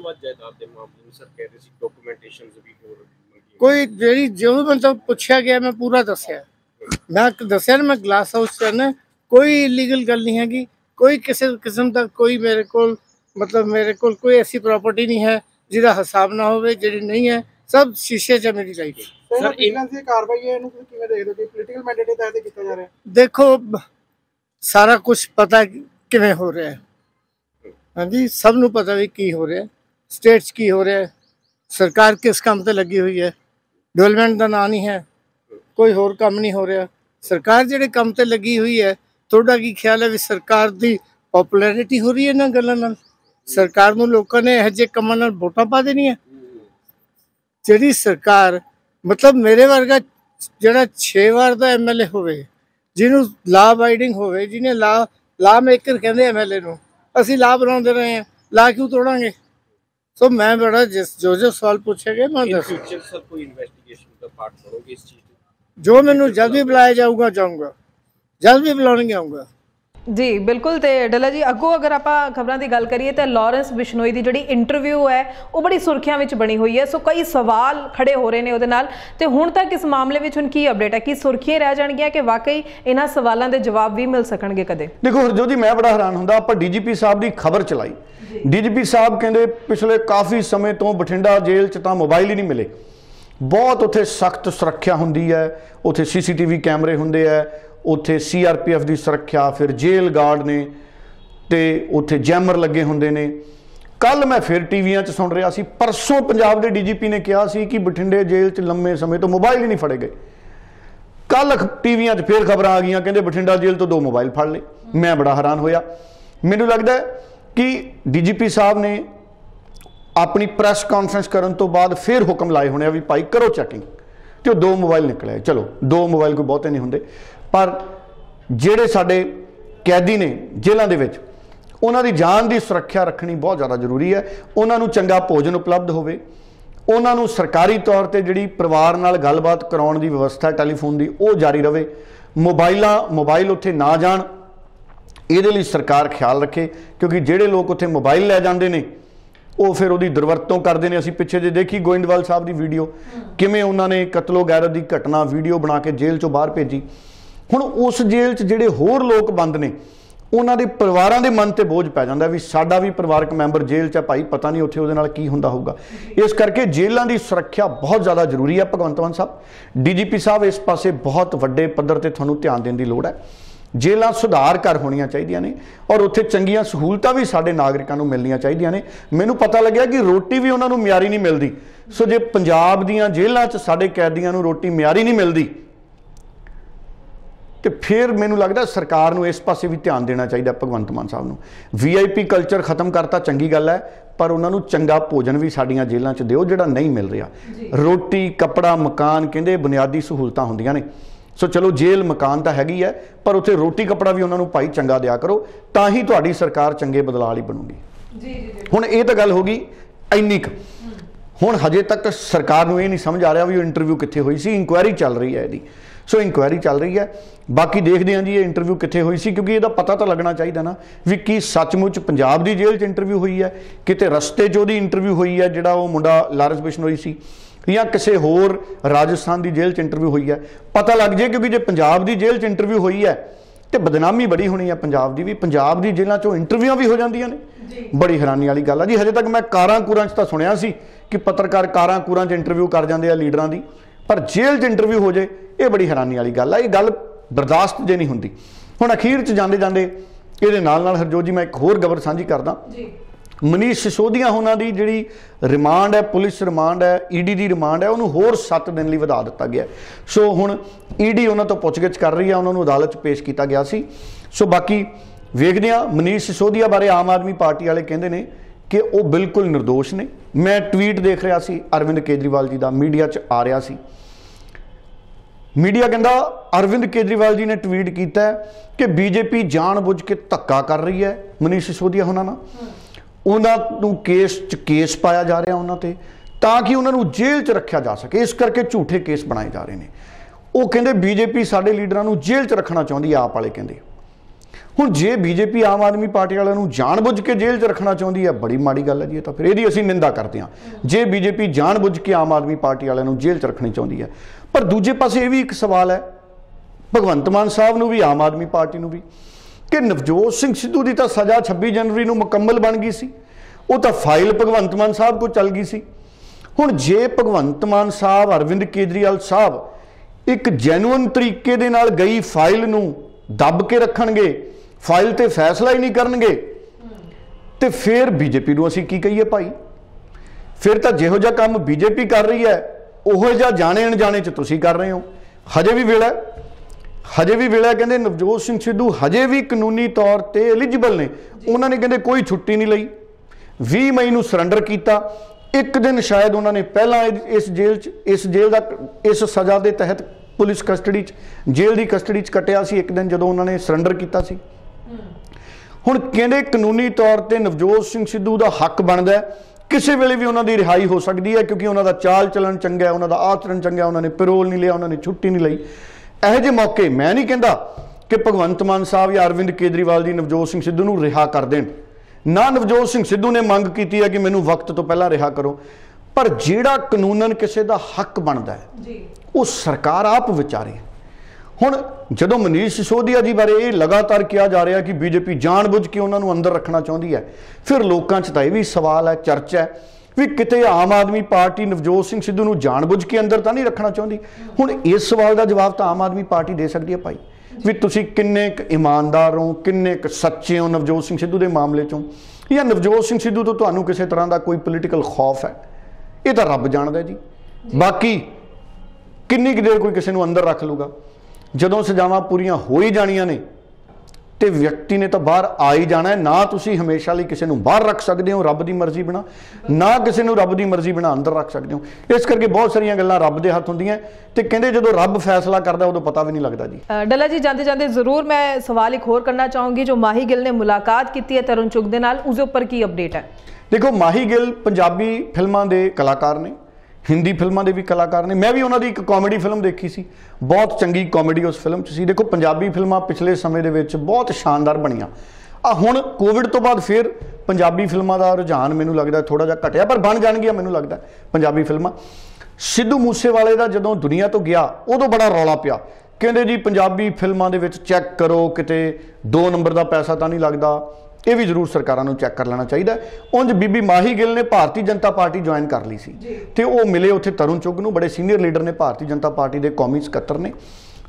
Speaker 4: कोई जेडी जो भी मतलब पूछा गया मैं पूरा दसिया, मैं दसिया ना मैं ग्लास हाउस च रहना, कोई इलीगल गल नहीं हैगी, कोई किसी किस्म का कोई मेरे को मतलब मेरे को कोई ऐसी प्रॉपर्टी नहीं है जिहदा हिसाब ना होवे, जिहड़ी नहीं है सब शीशे च मेरी लाइफ।
Speaker 5: सर इन्हां दी कार्रवाई है, इहनूं किवें देखदे हो कि पॉलिटिकल मैंडेट दे तहत कीता जा रहा है?
Speaker 4: देखो सारा कुछ पता किवें हो रहा है, हाँ जी सब नूं पता भी की हो रहा है, स्टेट च की हो रहा है, सरकार किस काम ते लगी हुई है, डेवलपमेंट का ना नहीं है, कोई होर काम नहीं हो रहा। सरकार जिहड़े काम ते लगी हुई है, ਤੁਹਾਡਾ ਕੀ ਖਿਆਲ ਹੈ ਵੀ ਸਰਕਾਰ ਦੀ ਪਪੂਲੈਰਿਟੀ ਹੋ ਰਹੀ ਹੈ ਇਹਨਾਂ ਗੱਲਾਂ ਨਾਲ? ਸਰਕਾਰ ਨੂੰ ਲੋਕਾਂ ਨੇ ਇਹੋ ਜਿਹੇ ਕੰਮਾਂ ਨਾਲ ਵੋਟਾਂ ਪਾ ਦੇਣੀਆਂ? ਜਿਹੜੀ ਸਰਕਾਰ ਮਤਲਬ ਮੇਰੇ ਵਰਗਾ ਜਿਹੜਾ ਛੇ ਵਾਰ ਦਾ ਐਮ ਐਲ ਏ ਹੋਵੇ, ਜਿਹਨੂੰ ਲਾ ਅਬਾਈਡਿੰਗ ਹੋਵੇ, ਜਿਹਨੇ ਲਾ ਲਾ ਮੇਕਰ ਕਹਿੰਦੇ ਐਮ ਐਲ ਏ ਨੂੰ, ਅਸੀਂ ਲਾ ਬਣਾਉਂਦੇ ਰਹੇ ਹਾਂ, ਲਾ ਕਿਉਂ ਤੋੜਾਂਗੇ? ਸੋ ਮੈਂ ਬੜਾ ਜਿਸ ਜੋ ਜੋ ਸਵਾਲ ਪੁੱਛੇ ਗਏ ਮੈਂ ਦੱਸ ਜੋ ਮੈਨੂੰ ਜਦ ਵੀ ਬੁਲਾਇਆ ਜਾਊਗਾ ਜਾਊਂਗਾ, ਜਦ ਵੀ ਬੁਲਾਉਣਗੇ ਆਊਂਗਾ।
Speaker 1: जी बिल्कुल। तो डला जी अगों अगर आप खबरों की गल करिए तो लॉरेंस बिश्नोई की जी इंटरव्यू है वो बड़ी सुर्खियां में बनी हुई है, सो कई सवाल खड़े हो रहे हैं उहदे नाल, ते हुण तक इस मामले में हुण की अपडेट है कि सुर्खियां रह जाणगियां कि वाकई इन्हां सवालों के जवाब भी मिल सकणगे कदे?
Speaker 2: देखो हरजोत जी मैं बड़ा हैरान हुंदा, आपां डीजीपी साहब की खबर चलाई, डीजीपी साहब कहंदे पिछले काफ़ी समय तो बठिंडा जेल च तां मोबाइल ही नहीं मिले, बहुत उत्थे सख्त सुरक्षा हुंदी है, उत्थे सी सी टी वी कैमरे हुंदे है, उत्थे सी आर पी एफ की सुरक्षा, फिर जेल गार्ड ने ते उत्थे जैमर लगे होंदे ने। कल मैं फिर टीवियां च सुन रहा सी, परसों पंजाब के डी जी पी ने कहा सी कि बठिंडे जेल च लंबे समय तो मोबाइल ही नहीं फड़े गए। कल टीवियां च फिर खबर आ गई कहते बठिंडा जेल तो दो मोबाइल फड़ ले। मैं बड़ा हैरान होया, मैनू लगता है कि डी जी पी साहब ने अपनी प्रैस कॉन्फ्रेंस करने तो बाद फिर हुक्म लाए होने भी भाई करो चैकिंग, तो दो मोबाइल निकले। चलो दो मोबाइल कोई बहुते नहीं होंगे, पर ਜਿਹੜੇ ਸਾਡੇ कैदी ने जेलों के विच उन्हां दी जान की सुरक्षा रखनी बहुत ज़्यादा जरूरी है। उन्हां नूं चंगा भोजन उपलब्ध होवे, उन्हां नूं सरकारी तौर पर जिहड़ी परिवार नाल गलबात कराउण दी व्यवस्था टैलीफोन की वो जारी रहे, मोबाइलां मोबाइल उत्थे ना जाण, इहदे लई सरकार ख्याल रखे, क्योंकि जिहड़े लोग उत्थे मोबाइल लै जांदे ने वो फिर उहदी दुरवरतों करते हैं। असीं पिछे जे देखी गोइंदवाल साहब की वीडियो, किवें उन्होंने कतलो गैरत की घटना वीडियो बना के जेल चों बाहर भेजी। हुण उस जेल च जिहड़े होर लोग बंद ने उन्हां दे परिवारां दे मन ते बोझ पै जांदा भी साडा भी परिवारक मैंबर जेल च भाई, पता नहीं उत्थे उहदे नाल की हुंदा होऊगा। इस करके जेलों की सुरक्षा बहुत ज़्यादा जरूरी है। भगवंत मान साहब डी जी पी साहब इस पासे बहुत वड्डे पद्धर ते तुहानूं ध्यान देण दी लोड़ है। ਜੇਲ੍ਹਾਂ ਸੁਧਾਰ ਕਰ ਹੋਣੀਆਂ ਚਾਹੀਦੀਆਂ ਨੇ ਔਰ ਉੱਥੇ ਚੰਗੀਆਂ ਸਹੂਲਤਾਂ ਵੀ ਸਾਡੇ ਨਾਗਰਿਕਾਂ ਨੂੰ ਮਿਲਣੀਆਂ ਚਾਹੀਦੀਆਂ ਨੇ। ਮੈਨੂੰ ਪਤਾ ਲੱਗਿਆ ਕਿ ਰੋਟੀ ਵੀ ਉਹਨਾਂ ਨੂੰ ਮਿਆਰੀ ਨਹੀਂ ਮਿਲਦੀ। ਸੋ ਜੇ ਪੰਜਾਬ ਦੀਆਂ ਜੇਲ੍ਹਾਂ 'ਚ ਸਾਡੇ ਕੈਦੀਆਂ ਨੂੰ ਰੋਟੀ ਮਿਆਰੀ ਨਹੀਂ ਮਿਲਦੀ ਤੇ ਫਿਰ ਮੈਨੂੰ ਲੱਗਦਾ ਸਰਕਾਰ ਨੂੰ ਇਸ ਪਾਸੇ ਵੀ ਧਿਆਨ ਦੇਣਾ ਚਾਹੀਦਾ। ਭਗਵੰਤ ਮਾਨ ਸਾਹਿਬ ਨੂੰ ਵੀ ਆਈ ਪੀ ਕਲਚਰ ਖਤਮ ਕਰਤਾ ਚੰਗੀ ਗੱਲ ਹੈ, ਪਰ ਉਹਨਾਂ ਨੂੰ ਚੰਗਾ ਭੋਜਨ ਵੀ ਸਾਡੀਆਂ ਜੇਲ੍ਹਾਂ 'ਚ ਦਿਓ ਜਿਹੜਾ ਨਹੀਂ ਮਿਲ ਰਿਹਾ। ਰੋਟੀ, ਕੱਪੜਾ, ਮਕਾਨ ਕਹਿੰਦੇ ਬੁਨਿਆਦੀ ਸਹੂਲਤਾਂ ਹੁੰਦੀਆਂ ਨੇ। ਸੋ ਚਲੋ ਜੇਲ੍ਹ ਮਕਾਨ ਤਾਂ ਹੈਗੀ ਹੈ, ਪਰ ਉੱਥੇ ਰੋਟੀ ਕੱਪੜਾ ਵੀ ਉਹਨਾਂ ਨੂੰ ਭਾਈ ਚੰਗਾ ਦਿਆ ਕਰੋ, ਤਾਂ ਹੀ ਤੁਹਾਡੀ ਸਰਕਾਰ ਚੰਗੇ ਬਦਲਾਅ ਵਾਲੀ ਬਣੂਗੀ। ਜੀ ਜੀ ਹੁਣ ਇਹ ਤਾਂ ਗੱਲ ਹੋ ਗਈ ਇੰਨੀ ਕੁ। ਹੁਣ ਹਜੇ ਤੱਕ ਸਰਕਾਰ ਨੂੰ ਇਹ ਨਹੀਂ ਸਮਝ ਆ ਰਿਹਾ ਵੀ ਉਹ ਇੰਟਰਵਿਊ ਕਿੱਥੇ ਹੋਈ ਸੀ। ਇਨਕੁਆਇਰੀ ਚੱਲ ਰਹੀ ਹੈ ਇਹਦੀ। ਸੋ ਇਨਕੁਆਇਰੀ ਚੱਲ ਰਹੀ ਹੈ, ਬਾਕੀ ਦੇਖਦੇ ਹਾਂ ਜੀ ਇਹ ਇੰਟਰਵਿਊ ਕਿੱਥੇ ਹੋਈ ਸੀ, ਕਿਉਂਕਿ ਇਹਦਾ ਪਤਾ ਤਾਂ ਲੱਗਣਾ ਚਾਹੀਦਾ ਨਾ ਵੀ ਕੀ ਸੱਚਮੁੱਚ ਪੰਜਾਬ ਦੀ ਜੇਲ੍ਹ 'ਚ ਇੰਟਰਵਿਊ ਹੋਈ ਹੈ, ਕਿਤੇ ਰਸਤੇ 'ਚ ਉਹਦੀ ਇੰਟਰਵਿਊ ਹੋਈ ਹੈ ਜਿਹੜਾ ਉਹ ਮੁੰਡਾ ਲਾਰੈਂਸ ਬਿਸ਼ਨੋਈ ਸੀ, ਜਾਂ ਕਿਸੇ ਹੋਰ ਰਾਜਸਥਾਨ ਦੀ ਜੇਲ੍ਹ 'ਚ ਇੰਟਰਵਿਊ ਹੋਈ ਹੈ। ਪਤਾ ਲੱਗ ਜੇ, ਕਿਉਂਕਿ ਜੇ ਪੰਜਾਬ ਦੀ ਜੇਲ੍ਹ 'ਚ ਇੰਟਰਵਿਊ ਹੋਈ ਹੈ ਤੇ ਬਦਨਾਮੀ ਬੜੀ ਹੋਣੀ ਹੈ ਪੰਜਾਬ ਦੀ ਵੀ। ਪੰਜਾਬ ਦੀ ਜੇਲ੍ਹਾਂ 'ਚੋਂ ਇੰਟਰਵਿਊਆਂ ਵੀ ਹੋ ਜਾਂਦੀਆਂ ਨੇ, ਬੜੀ ਹੈਰਾਨੀ ਵਾਲੀ ਗੱਲ ਆ ਜੀ। ਹਜੇ ਤੱਕ ਮੈਂ ਕਾਰਾਂ ਕੂਰਾਂ 'ਚ ਤਾਂ ਸੁਣਿਆ ਸੀ ਕਿ ਪੱਤਰਕਾਰ ਕਾਰਾਂ ਕੂਰਾਂ 'ਚ ਇੰਟਰਵਿਊ ਕਰ ਜਾਂਦੇ ਆ ਲੀਡਰਾਂ ਦੀ, ਪਰ ਜੇਲ੍ਹ 'ਚ ਇੰਟਰਵਿਊ ਹੋ ਜੇ ਇਹ ਬੜੀ ਹੈਰਾਨੀ ਵਾਲੀ ਗੱਲ ਆ। ਇਹ ਗੱਲ ਬਰਦਾਸ਼ਤ ਜੇ ਨਹੀਂ ਹੁੰਦੀ। ਹੁਣ ਅਖੀਰ 'ਚ ਜਾਂਦੇ ਜਾਂਦੇ ਇਹਦੇ ਨਾਲ ਨਾਲ ਹਰਜੋਤ ਜੀ ਮੈਂ ਇੱਕ ਹੋਰ ਖਬਰ ਸਾਂਝੀ ਕਰਦਾ। ਮਨੀਸ਼ ਸਿਸੋਦੀਆ ਉਹਨਾਂ ਦੀ ਜਿਹੜੀ ਰਿਮਾਂਡ ਹੈ, ਪੁਲਿਸ ਰਿਮਾਂਡ ਹੈ, ਈਡੀ ਦੀ ਰਿਮਾਂਡ ਹੈ, ਉਹਨੂੰ ਹੋਰ ਸੱਤ ਦਿਨ ਲਈ ਵਧਾ ਦਿੱਤਾ ਗਿਆ। ਸੋ ਹੁਣ ਈਡੀ ਉਹਨਾਂ ਤੋਂ ਪੁੱਛਗਿੱਛ ਕਰ ਰਹੀ ਹੈ, ਉਹਨਾਂ ਨੂੰ ਅਦਾਲਤ 'ਚ ਪੇਸ਼ ਕੀਤਾ ਗਿਆ ਸੀ। ਸੋ ਬਾਕੀ ਵੇਖਦੇ ਹਾਂ। ਮਨੀਸ਼ ਸਿਸੋਦੀਆ ਬਾਰੇ ਆਮ ਆਦਮੀ ਪਾਰਟੀ ਵਾਲੇ ਕਹਿੰਦੇ ਨੇ ਕਿ ਉਹ ਬਿਲਕੁਲ ਨਿਰਦੋਸ਼ ਨੇ। ਮੈਂ ਟਵੀਟ ਦੇਖ ਰਿਹਾ ਸੀ ਅਰਵਿੰਦ ਕੇਜਰੀਵਾਲ ਜੀ ਦਾ, ਮੀਡੀਆ 'ਚ ਆ ਰਿਹਾ ਸੀ। ਮੀਡੀਆ ਕਹਿੰਦਾ ਅਰਵਿੰਦ ਕੇਜਰੀਵਾਲ ਜੀ ਨੇ ਟਵੀਟ ਕੀਤਾ ਕਿ ਬੀਜੇਪੀ ਜਾਣਬੁੱਝ ਕੇ ਧੱਕਾ ਕਰ ਰਹੀ ਹੈ ਮਨੀਸ਼ ਸਿਸੋਦੀਆ ਉਹਨਾਂ ਨਾਲ। ਉਹਨਾਂ ਨੂੰ ਕੇਸ 'ਚ ਕੇਸ ਪਾਇਆ ਜਾ ਰਿਹਾ ਉਹਨਾਂ ਤੇ, ਤਾਂ ਕਿ ਉਹਨਾਂ ਨੂੰ ਜੇਲ੍ਹ 'ਚ ਰੱਖਿਆ ਜਾ ਸਕੇ। ਇਸ ਕਰਕੇ ਝੂਠੇ ਕੇਸ ਬਣਾਏ ਜਾ ਰਹੇ ਨੇ। ਉਹ ਕਹਿੰਦੇ ਬੀਜੇਪੀ ਸਾਡੇ ਲੀਡਰਾਂ ਨੂੰ ਜੇਲ੍ਹ 'ਚ ਰੱਖਣਾ ਚਾਹੁੰਦੀ ਹੈ, ਆਪ ਵਾਲੇ ਕਹਿੰਦੇ। ਹੁਣ ਜੇ ਬੀਜੇਪੀ ਆਮ ਆਦਮੀ ਪਾਰਟੀ ਵਾਲਿਆਂ ਨੂੰ ਜਾਣਬੁੱਝ ਕੇ ਜੇਲ੍ਹ 'ਚ ਰੱਖਣਾ ਚਾਹੁੰਦੀ ਹੈ, ਬੜੀ ਮਾੜੀ ਗੱਲ ਹੈ ਜੀ ਇਹ ਤਾਂ। ਫਿਰ ਇਹਦੀ ਅਸੀਂ ਨਿੰਦਾ ਕਰਦੇ ਹਾਂ ਜੇ ਬੀਜੇਪੀ ਜਾਣਬੁੱਝ ਕੇ ਆਮ ਆਦਮੀ ਪਾਰਟੀ ਵਾਲਿਆਂ ਨੂੰ ਜੇਲ੍ਹ 'ਚ ਰੱਖਣੀ ਚਾਹੁੰਦੀ ਹੈ। ਪਰ ਦੂਜੇ ਪਾਸੇ ਇਹ ਵੀ ਇੱਕ ਸਵਾਲ ਹੈ ਭਗਵੰਤ ਮਾਨ ਸਾਹਿਬ ਨੂੰ ਵੀ, ਆਮ ਆਦਮੀ ਪਾਰਟੀ ਨੂੰ ਵੀ, ਕਿ ਨਵਜੋਤ ਸਿੰਘ ਸਿੱਧੂ ਦੀ ਤਾਂ ਸਜ਼ਾ ਛੱਬੀ ਜਨਵਰੀ ਨੂੰ ਮੁਕੰਮਲ ਬਣ ਗਈ ਸੀ। ਉਹ ਤਾਂ ਫਾਈਲ ਭਗਵੰਤ ਮਾਨ ਸਾਹਿਬ ਕੋਲ ਚੱਲ ਗਈ ਸੀ। ਹੁਣ ਜੇ ਭਗਵੰਤ ਮਾਨ ਸਾਹਿਬ, ਅਰਵਿੰਦ ਕੇਜਰੀਵਾਲ ਸਾਹਿਬ ਇੱਕ ਜੈਨੂਅਨ ਤਰੀਕੇ ਦੇ ਨਾਲ ਗਈ ਫਾਈਲ ਨੂੰ ਦੱਬ ਕੇ ਰੱਖਣਗੇ, ਫਾਈਲ ਤੇ ਫੈਸਲਾ ਹੀ ਨਹੀਂ ਕਰਨਗੇ, ਤੇ ਫਿਰ ਬੀਜੇਪੀ ਨੂੰ ਅਸੀਂ ਕੀ ਕਹੀਏ ਭਾਈ? ਫਿਰ ਤਾਂ ਜਿਹੋ ਜਿਹਾ ਕੰਮ ਬੀਜੇਪੀ ਕਰ ਰਹੀ ਹੈ ਉਹੋ ਜਿਹਾ ਜਾਣੇ ਅਣਜਾਣੇ 'ਚ ਤੁਸੀਂ ਕਰ ਰਹੇ ਹੋ। ਹਜੇ ਵੀ ਵੇਲਾ ਹਜੇ ਵੀ ਵੇਲਾ ਕਹਿੰਦੇ ਨਵਜੋਤ ਸਿੰਘ ਸਿੱਧੂ ਹਜੇ ਵੀ ਕਾਨੂੰਨੀ ਤੌਰ ਤੇ ਐਲੀਜੀਬਲ ਨੇ। ਉਹਨਾਂ ਨੇ ਕਹਿੰਦੇ ਕੋਈ ਛੁੱਟੀ ਨਹੀਂ ਲਈ, ਵੀਹ ਮਈ ਨੂੰ ਸਰੈਂਡਰ ਕੀਤਾ। ਇੱਕ ਦਿਨ ਸ਼ਾਇਦ ਉਹਨਾਂ ਨੇ ਪਹਿਲਾਂ ਇਸ ਜੇਲ੍ਹ 'ਚ ਇਸ ਜੇਲ੍ਹ ਦਾ ਇਸ ਸਜ਼ਾ ਦੇ ਤਹਿਤ ਪੁਲਿਸ ਕਸਟਡੀ 'ਚ ਜੇਲ੍ਹ ਦੀ ਕਸਟਡੀ 'ਚ ਕੱਟਿਆ ਸੀ ਇੱਕ ਦਿਨ, ਜਦੋਂ ਉਹਨਾਂ ਨੇ ਸਰੈਂਡਰ ਕੀਤਾ ਸੀ। ਹੁਣ ਕਹਿੰਦੇ ਕਾਨੂੰਨੀ ਤੌਰ ਤੇ ਨਵਜੋਤ ਸਿੰਘ ਸਿੱਧੂ ਦਾ ਹੱਕ ਬਣਦਾ ਹੈ, ਕਿਸੇ ਵੇਲੇ ਵੀ ਉਹਨਾਂ ਦੀ ਰਿਹਾਈ ਹੋ ਸਕਦੀ ਹੈ, ਕਿਉਂਕਿ ਉਹਨਾਂ ਦਾ ਚਾਲ ਚਲਣ ਚੰਗਾ ਹੈ, ਉਹਨਾਂ ਦਾ ਆਚਰਣ ਚੰਗਾ, ਉਹਨਾਂ ਨੇ ਪੈਰੋਲ ਨਹੀਂ ਲਿਆ, ਉਹਨਾਂ ਨੇ ਛੁੱਟੀ ਨਹੀਂ ਲਈ। ਇਹੋ ਜਿਹੇ ਮੌਕੇ ਮੈਂ ਨਹੀਂ ਕਹਿੰਦਾ ਕਿ ਭਗਵੰਤ ਮਾਨ ਸਾਹਿਬ ਜਾਂ ਅਰਵਿੰਦ ਕੇਜਰੀਵਾਲ ਜੀ ਨਵਜੋਤ ਸਿੰਘ ਸਿੱਧੂ ਨੂੰ ਰਿਹਾ ਕਰ ਦੇਣ। ਨਾ ਨਵਜੋਤ ਸਿੰਘ ਸਿੱਧੂ ਨੇ ਮੰਗ ਕੀਤੀ ਹੈ ਕਿ ਮੈਨੂੰ ਵਕਤ ਤੋਂ ਪਹਿਲਾਂ ਰਿਹਾ ਕਰੋ, ਪਰ ਜਿਹੜਾ ਕਾਨੂੰਨਨ ਕਿਸੇ ਦਾ ਹੱਕ ਬਣਦਾ ਹੈ ਉਹ ਸਰਕਾਰ ਆਪ ਵਿਚਾਰੇ। ਹੁਣ ਜਦੋਂ ਮਨੀਸ਼ ਸਿਸੋਦੀਆ ਜੀ ਬਾਰੇ ਇਹ ਲਗਾਤਾਰ ਕਿਹਾ ਜਾ ਰਿਹਾ ਕਿ ਬੀਜੇਪੀ ਜਾਣਬੁੱਝ ਕੇ ਉਹਨਾਂ ਨੂੰ ਅੰਦਰ ਰੱਖਣਾ ਚਾਹੁੰਦੀ ਹੈ, ਫਿਰ ਲੋਕਾਂ 'ਚ ਤਾਂ ਇਹ ਵੀ ਸਵਾਲ ਹੈ, ਚਰਚਾ ਹੈ ਵੀ ਕਿਤੇ ਆਮ ਆਦਮੀ ਪਾਰਟੀ ਨਵਜੋਤ ਸਿੰਘ ਸਿੱਧੂ ਨੂੰ ਜਾਣਬੁੱਝ ਕੇ ਅੰਦਰ ਤਾਂ ਨਹੀਂ ਰੱਖਣਾ ਚਾਹੁੰਦੀ। ਹੁਣ ਇਸ ਸਵਾਲ ਦਾ ਜਵਾਬ ਤਾਂ ਆਮ ਆਦਮੀ ਪਾਰਟੀ ਦੇ ਸਕਦੀ ਹੈ ਭਾਈ, ਵੀ ਤੁਸੀਂ ਕਿੰਨੇ ਕੁ ਇਮਾਨਦਾਰ ਹੋ, ਕਿੰਨੇ ਕੁ ਸੱਚੇ ਹੋ ਨਵਜੋਤ ਸਿੰਘ ਸਿੱਧੂ ਦੇ ਮਾਮਲੇ 'ਚੋਂ, ਜਾਂ ਨਵਜੋਤ ਸਿੰਘ ਸਿੱਧੂ ਤੋਂ ਤੁਹਾਨੂੰ ਕਿਸੇ ਤਰ੍ਹਾਂ ਦਾ ਕੋਈ ਪੋਲੀਟੀਕਲ ਖੌਫ ਹੈ। ਇਹ ਤਾਂ ਰੱਬ ਜਾਣਦਾ ਜੀ। ਬਾਕੀ ਕਿੰਨੀ ਕੁ ਦੇਰ ਕੋਈ ਕਿਸੇ ਨੂੰ ਅੰਦਰ ਰੱਖ ਲੂਗਾ? ਜਦੋਂ ਸਜ਼ਾਵਾਂ ਪੂਰੀਆਂ ਹੋ ਹੀ ਜਾਣੀਆਂ ਨੇ ਤੇ ਵਿਅਕਤੀ ਨੇ ਤਾਂ ਬਾਹਰ ਆ ਹੀ ਜਾਣਾ ਹੈ। ਨਾ ਤੁਸੀਂ ਹਮੇਸ਼ਾ ਲਈ ਕਿਸੇ ਨੂੰ ਬਾਹਰ ਰੱਖ ਸਕਦੇ ਹੋ ਰੱਬ ਦੀ ਮਰਜ਼ੀ ਬਿਨਾਂ, ਨਾ ਕਿਸੇ ਨੂੰ ਰੱਬ ਦੀ ਮਰਜ਼ੀ ਬਿਨਾਂ ਅੰਦਰ ਰੱਖ ਸਕਦੇ ਹੋ। ਇਸ ਕਰਕੇ ਬਹੁਤ ਸਾਰੀਆਂ ਗੱਲਾਂ ਰੱਬ ਦੇ ਹੱਥ ਹੁੰਦੀਆਂ, ਤੇ ਕਹਿੰਦੇ ਜਦੋਂ ਰੱਬ ਫੈਸਲਾ ਕਰਦਾ ਉਦੋਂ ਪਤਾ ਵੀ ਨਹੀਂ ਲੱਗਦਾ ਜੀ।
Speaker 1: ਡੱਲਾ ਜੀ ਜਾਂਦੇ ਜਾਂਦੇ ਜ਼ਰੂਰ ਮੈਂ ਸਵਾਲ ਇੱਕ ਹੋਰ ਕਰਨਾ ਚਾਹੂੰਗੀ, ਜੋ ਮਾਹੀ ਗਿੱਲ ਨੇ ਮੁਲਾਕਾਤ ਕੀਤੀ ਹੈ ਤਰੁਣ ਚੁੱਗ ਦੇ ਨਾਲ, ਉਸ ਉੱਪਰ ਕੀ ਅਪਡੇਟ ਹੈ?
Speaker 2: ਦੇਖੋ, ਮਾਹੀ ਗਿੱਲ ਪੰਜਾਬੀ ਫਿਲਮਾਂ ਦੇ ਕਲਾਕਾਰ ਨੇ, ਹਿੰਦੀ ਫਿਲਮਾਂ ਦੇ ਵੀ ਕਲਾਕਾਰ ਨੇ। ਮੈਂ ਵੀ ਉਹਨਾਂ ਦੀ ਇੱਕ ਕਾਮੇਡੀ ਫਿਲਮ ਦੇਖੀ ਸੀ, ਬਹੁਤ ਚੰਗੀ ਕਾਮੇਡੀ ਉਸ ਫਿਲਮ 'ਚ ਸੀ। ਦੇਖੋ, ਪੰਜਾਬੀ ਫਿਲਮਾਂ ਪਿਛਲੇ ਸਮੇਂ ਦੇ ਵਿੱਚ ਬਹੁਤ ਸ਼ਾਨਦਾਰ ਬਣੀਆਂ। ਆ ਹੁਣ ਕੋਵਿਡ ਤੋਂ ਬਾਅਦ ਫਿਰ ਪੰਜਾਬੀ ਫਿਲਮਾਂ ਦਾ ਰੁਝਾਨ ਮੈਨੂੰ ਲੱਗਦਾ ਥੋੜਾ ਜਿਹਾ ਘਟਿਆ, ਪਰ ਬਣ ਜਾਣਗੀਆਂ ਮੈਨੂੰ ਲੱਗਦਾ ਪੰਜਾਬੀ ਫਿਲਮਾਂ। ਸਿੱਧੂ ਮੂਸੇਵਾਲੇ ਦਾ ਜਦੋਂ ਦੁਨੀਆ ਤੋਂ ਗਿਆ ਉਦੋਂ ਬੜਾ ਰੌਲਾ ਪਿਆ, ਕਹਿੰਦੇ ਜੀ ਪੰਜਾਬੀ ਫਿਲਮਾਂ ਦੇ ਵਿੱਚ ਚੈੱਕ ਕਰੋ ਕਿਤੇ ਦੋ ਨੰਬਰ ਦਾ ਪੈਸਾ ਤਾਂ ਨਹੀਂ ਲੱਗਦਾ। ਇਹ ਵੀ ਜ਼ਰੂਰ ਸਰਕਾਰਾਂ ਨੂੰ ਚੈੱਕ ਕਰ ਲੈਣਾ ਚਾਹੀਦਾ। ਉਂਝ ਬੀਬੀ ਮਾਹੀ ਗਿੱਲ ਨੇ ਭਾਰਤੀ ਜਨਤਾ ਪਾਰਟੀ ਜੁਆਇਨ ਕਰ ਲਈ ਸੀ, ਤੇ ਉਹ ਮਿਲੇ ਉੱਥੇ ਤਰੁਣ ਚੁੱਗ ਨੂੰ, ਬੜੇ ਸੀਨੀਅਰ ਲੀਡਰ ਨੇ, ਭਾਰਤੀ ਜਨਤਾ ਪਾਰਟੀ ਦੇ ਕੌਮੀ ਸਕੱਤਰ ਨੇ।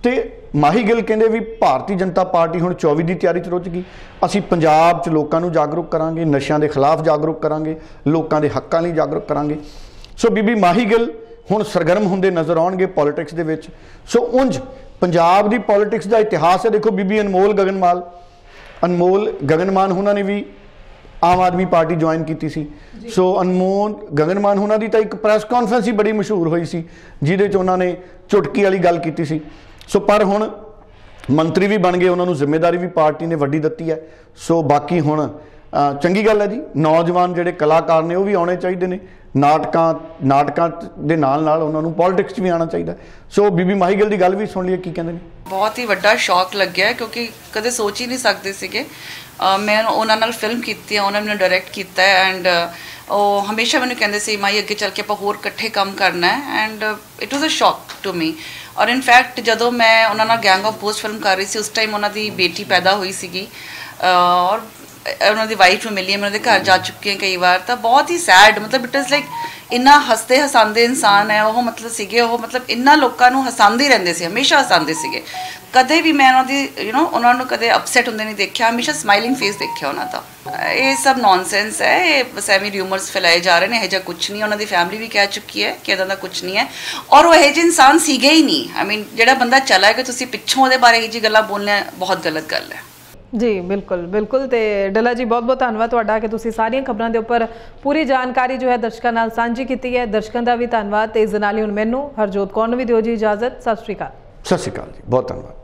Speaker 2: ਤੇ ਮਾਹੀ ਗਿੱਲ ਕਹਿੰਦੇ ਵੀ ਭਾਰਤੀ ਜਨਤਾ ਪਾਰਟੀ ਹੁਣ ਚੌਵੀ ਦੀ ਤਿਆਰੀ 'ਚ ਰੁੱਝ ਗਈ, ਅਸੀਂ ਪੰਜਾਬ 'ਚ ਲੋਕਾਂ ਨੂੰ ਜਾਗਰੂਕ ਕਰਾਂਗੇ, ਨਸ਼ਿਆਂ ਦੇ ਖਿਲਾਫ ਜਾਗਰੂਕ ਕਰਾਂਗੇ, ਲੋਕਾਂ ਦੇ ਹੱਕਾਂ ਲਈ ਜਾਗਰੂਕ ਕਰਾਂਗੇ। ਸੋ ਬੀਬੀ ਮਾਹੀ ਗਿੱਲ ਹੁਣ ਸਰਗਰਮ ਹੁੰਦੇ ਨਜ਼ਰ ਆਉਣਗੇ ਪੋਲੀਟਿਕਸ ਦੇ ਵਿੱਚ। ਸੋ ਉਂਝ ਪੰਜਾਬ ਦੀ ਪੋਲੀਟਿਕਸ ਦਾ ਇਤਿਹਾਸ ਹੈ। ਦੇਖੋ ਬੀਬੀ ਅਨਮੋਲ ਗਗਨਮਾਲ ਅਨਮੋਲ ਗਗਨਮਾਨ ਉਹਨਾਂ ਨੇ ਵੀ ਆਮ ਆਦਮੀ ਪਾਰਟੀ ਜੁਆਇਨ ਕੀਤੀ ਸੀ। ਸੋ ਅਨਮੋਲ ਗਗਨਮਾਨ ਉਹਨਾਂ ਦੀ ਤਾਂ ਇੱਕ ਪ੍ਰੈਸ ਕਾਨਫਰੰਸ ਹੀ ਬੜੀ ਮਸ਼ਹੂਰ ਹੋਈ ਸੀ ਜਿਹਦੇ 'ਚ ਉਹਨਾਂ ਨੇ ਝੁਟਕੀ ਵਾਲੀ ਗੱਲ ਕੀਤੀ ਸੀ। ਸੋ ਪਰ ਹੁਣ ਮੰਤਰੀ ਵੀ ਬਣ ਗਏ, ਉਹਨਾਂ ਨੂੰ ਜ਼ਿੰਮੇਵਾਰੀ ਵੀ ਪਾਰਟੀ ਨੇ ਵੱਡੀ ਦਿੱਤੀ ਹੈ। ਸੋ ਬਾਕੀ ਹੁਣ ਚੰਗੀ ਗੱਲ ਹੈ ਜੀ, ਨੌਜਵਾਨ ਜਿਹੜੇ ਕਲਾਕਾਰ ਨੇ ਉਹ ਵੀ ਆਉਣੇ ਚਾਹੀਦੇ ਨੇ, ਨਾਟਕਾਂ ਨਾਟਕਾਂ ਦੇ ਨਾਲ ਨਾਲ ਉਹਨਾਂ ਨੂੰ ਪੋਲੀਟਿਕਸ 'ਚ ਵੀ ਆਉਣਾ ਚਾਹੀਦਾ। ਸੋ ਬੀਬੀ ਮਾਹੀ ਗਿੱਲ ਦੀ ਗੱਲ ਵੀ ਸੁਣ ਲਈਏ ਕੀ ਕਹਿੰਦੇ ਨੇ।
Speaker 6: ਬਹੁਤ ਹੀ ਵੱਡਾ ਸ਼ੌਕ ਲੱਗਿਆ ਕਿਉਂਕਿ ਕਦੇ ਸੋਚ ਹੀ ਨਹੀਂ ਸਕਦੇ ਸੀਗੇ। ਮੈਂ ਉਹਨਾਂ ਨਾਲ ਫਿਲਮ ਕੀਤੀ ਹੈ, ਉਹਨਾਂ ਨੇ ਮੈਨੂੰ ਡਾਇਰੈਕਟ ਕੀਤਾ ਹੈ ਐਂਡ ਉਹ ਹਮੇਸ਼ਾ ਮੈਨੂੰ ਕਹਿੰਦੇ ਸੀ ਮਾਈ ਅੱਗੇ ਚੱਲ ਕੇ ਆਪਾਂ ਹੋਰ ਇਕੱਠੇ ਕੰਮ ਕਰਨਾ ਹੈ ਐਂਡ ਇਟ ਵਾਜ਼ ਅ ਸ਼ੌਕ ਟੂ ਮੀ। ਔਰ ਇਨਫੈਕਟ ਜਦੋਂ ਮੈਂ ਉਹਨਾਂ ਨਾਲ ਗੈਂਗ ਆਫ ਬੋਸ ਫਿਲਮ ਕਰ ਰਹੀ ਸੀ ਉਸ ਟਾਈਮ ਉਹਨਾਂ ਦੀ ਬੇਟੀ ਪੈਦਾ ਹੋਈ ਸੀਗੀ ਔਰ ਉਹਨਾਂ ਦੀ ਵਾਈਫ ਨੂੰ ਮਿਲੀ, ਮੈਂ ਉਹਨਾਂ ਦੇ ਘਰ ਜਾ ਚੁੱਕੀ ਹਾਂ ਕਈ ਵਾਰ। ਤਾਂ ਬਹੁਤ ਹੀ ਸੈਡ, ਮਤਲਬ ਇਟ ਇਜ਼ ਲਾਈਕ ਇੰਨਾ ਹੱਸਦੇ ਹਸਾਉਂਦੇ ਇਨਸਾਨ ਹੈ ਉਹ, ਮਤਲਬ ਸੀਗੇ ਉਹ, ਮਤਲਬ ਇੰਨਾ ਲੋਕਾਂ ਨੂੰ ਹਸਾਉਂਦੇ ਰਹਿੰਦੇ ਸੀ, ਹਮੇਸ਼ਾ ਹਸਾਉਂਦੇ ਸੀਗੇ। ਕਦੇ ਵੀ ਮੈਂ ਉਹਨਾਂ ਦੀ ਯੂ ਨੋ ਉਹਨਾਂ ਨੂੰ ਕਦੇ ਅਪਸੈਟ ਹੁੰਦੇ ਨਹੀਂ ਦੇਖਿਆ, ਹਮੇਸ਼ਾ ਸਮਾਈਲਿੰਗ ਫੇਸ ਦੇਖਿਆ ਉਹਨਾਂ ਦਾ। ਇਹ ਸਭ ਨੌਨਸੈਂਸ ਹੈ, ਇਹ ਬਸ ਐਵੇਂ ਰਿਊਮਰਸ ਫੈਲਾਏ ਜਾ ਰਹੇ ਨੇ, ਇਹੋ ਜਿਹਾ ਕੁਛ ਨਹੀਂ। ਉਹਨਾਂ ਦੀ ਫੈਮਿਲੀ ਵੀ ਕਹਿ ਚੁੱਕੀ ਹੈ ਕਿ ਇੱਦਾਂ ਦਾ ਕੁਛ ਨਹੀਂ ਹੈ ਔਰ ਉਹ ਇਹੋ ਜਿਹੇ ਇਨਸਾਨ ਸੀਗੇ ਹੀ ਨਹੀਂ। ਆਈ ਮੀਨ ਜਿਹੜਾ ਬੰਦਾ ਚਲਾ ਗਿਆ ਤੁਸੀਂ ਪਿੱਛੋਂ ਉਹਦੇ ਬਾਰੇ ਇਹੋ ਜਿਹੀ ਗੱਲਾਂ ਬੋਲਣਾ ਬਹੁਤ ਗਲਤ ਗੱਲ ਹੈ।
Speaker 1: ਜੀ ਬਿਲਕੁਲ ਬਿਲਕੁਲ। ਤੇ ਡੱਲਾ ਜੀ ਬਹੁਤ ਬਹੁਤ ਧੰਨਵਾਦ ਤੁਹਾਡਾ ਕਿ ਤੁਸੀਂ ਸਾਰੀਆਂ ਖਬਰਾਂ ਦੇ ਉੱਪਰ ਪੂਰੀ ਜਾਣਕਾਰੀ ਜੋ ਹੈ ਦਰਸ਼ਕਾਂ ਨਾਲ ਸਾਂਝੀ ਕੀਤੀ ਹੈ। ਦਰਸ਼ਕਾਂ ਦਾ ਵੀ ਧੰਨਵਾਦ ਤੇ ਇਸ ਦੇ ਨਾਲ ਹੀ ਹੁਣ ਮੈਨੂੰ ਹਰਜੋਤ ਕੌਰ ਨੂੰ ਵੀ ਦਿਓ ਜੀ ਇਜਾਜ਼ਤ। ਸਤਿ ਸ਼੍ਰੀ ਅਕਾਲ।
Speaker 2: ਸਤਿ ਸ਼੍ਰੀ ਅਕਾਲ ਜੀ, ਬਹੁਤ ਧੰਨਵਾਦ।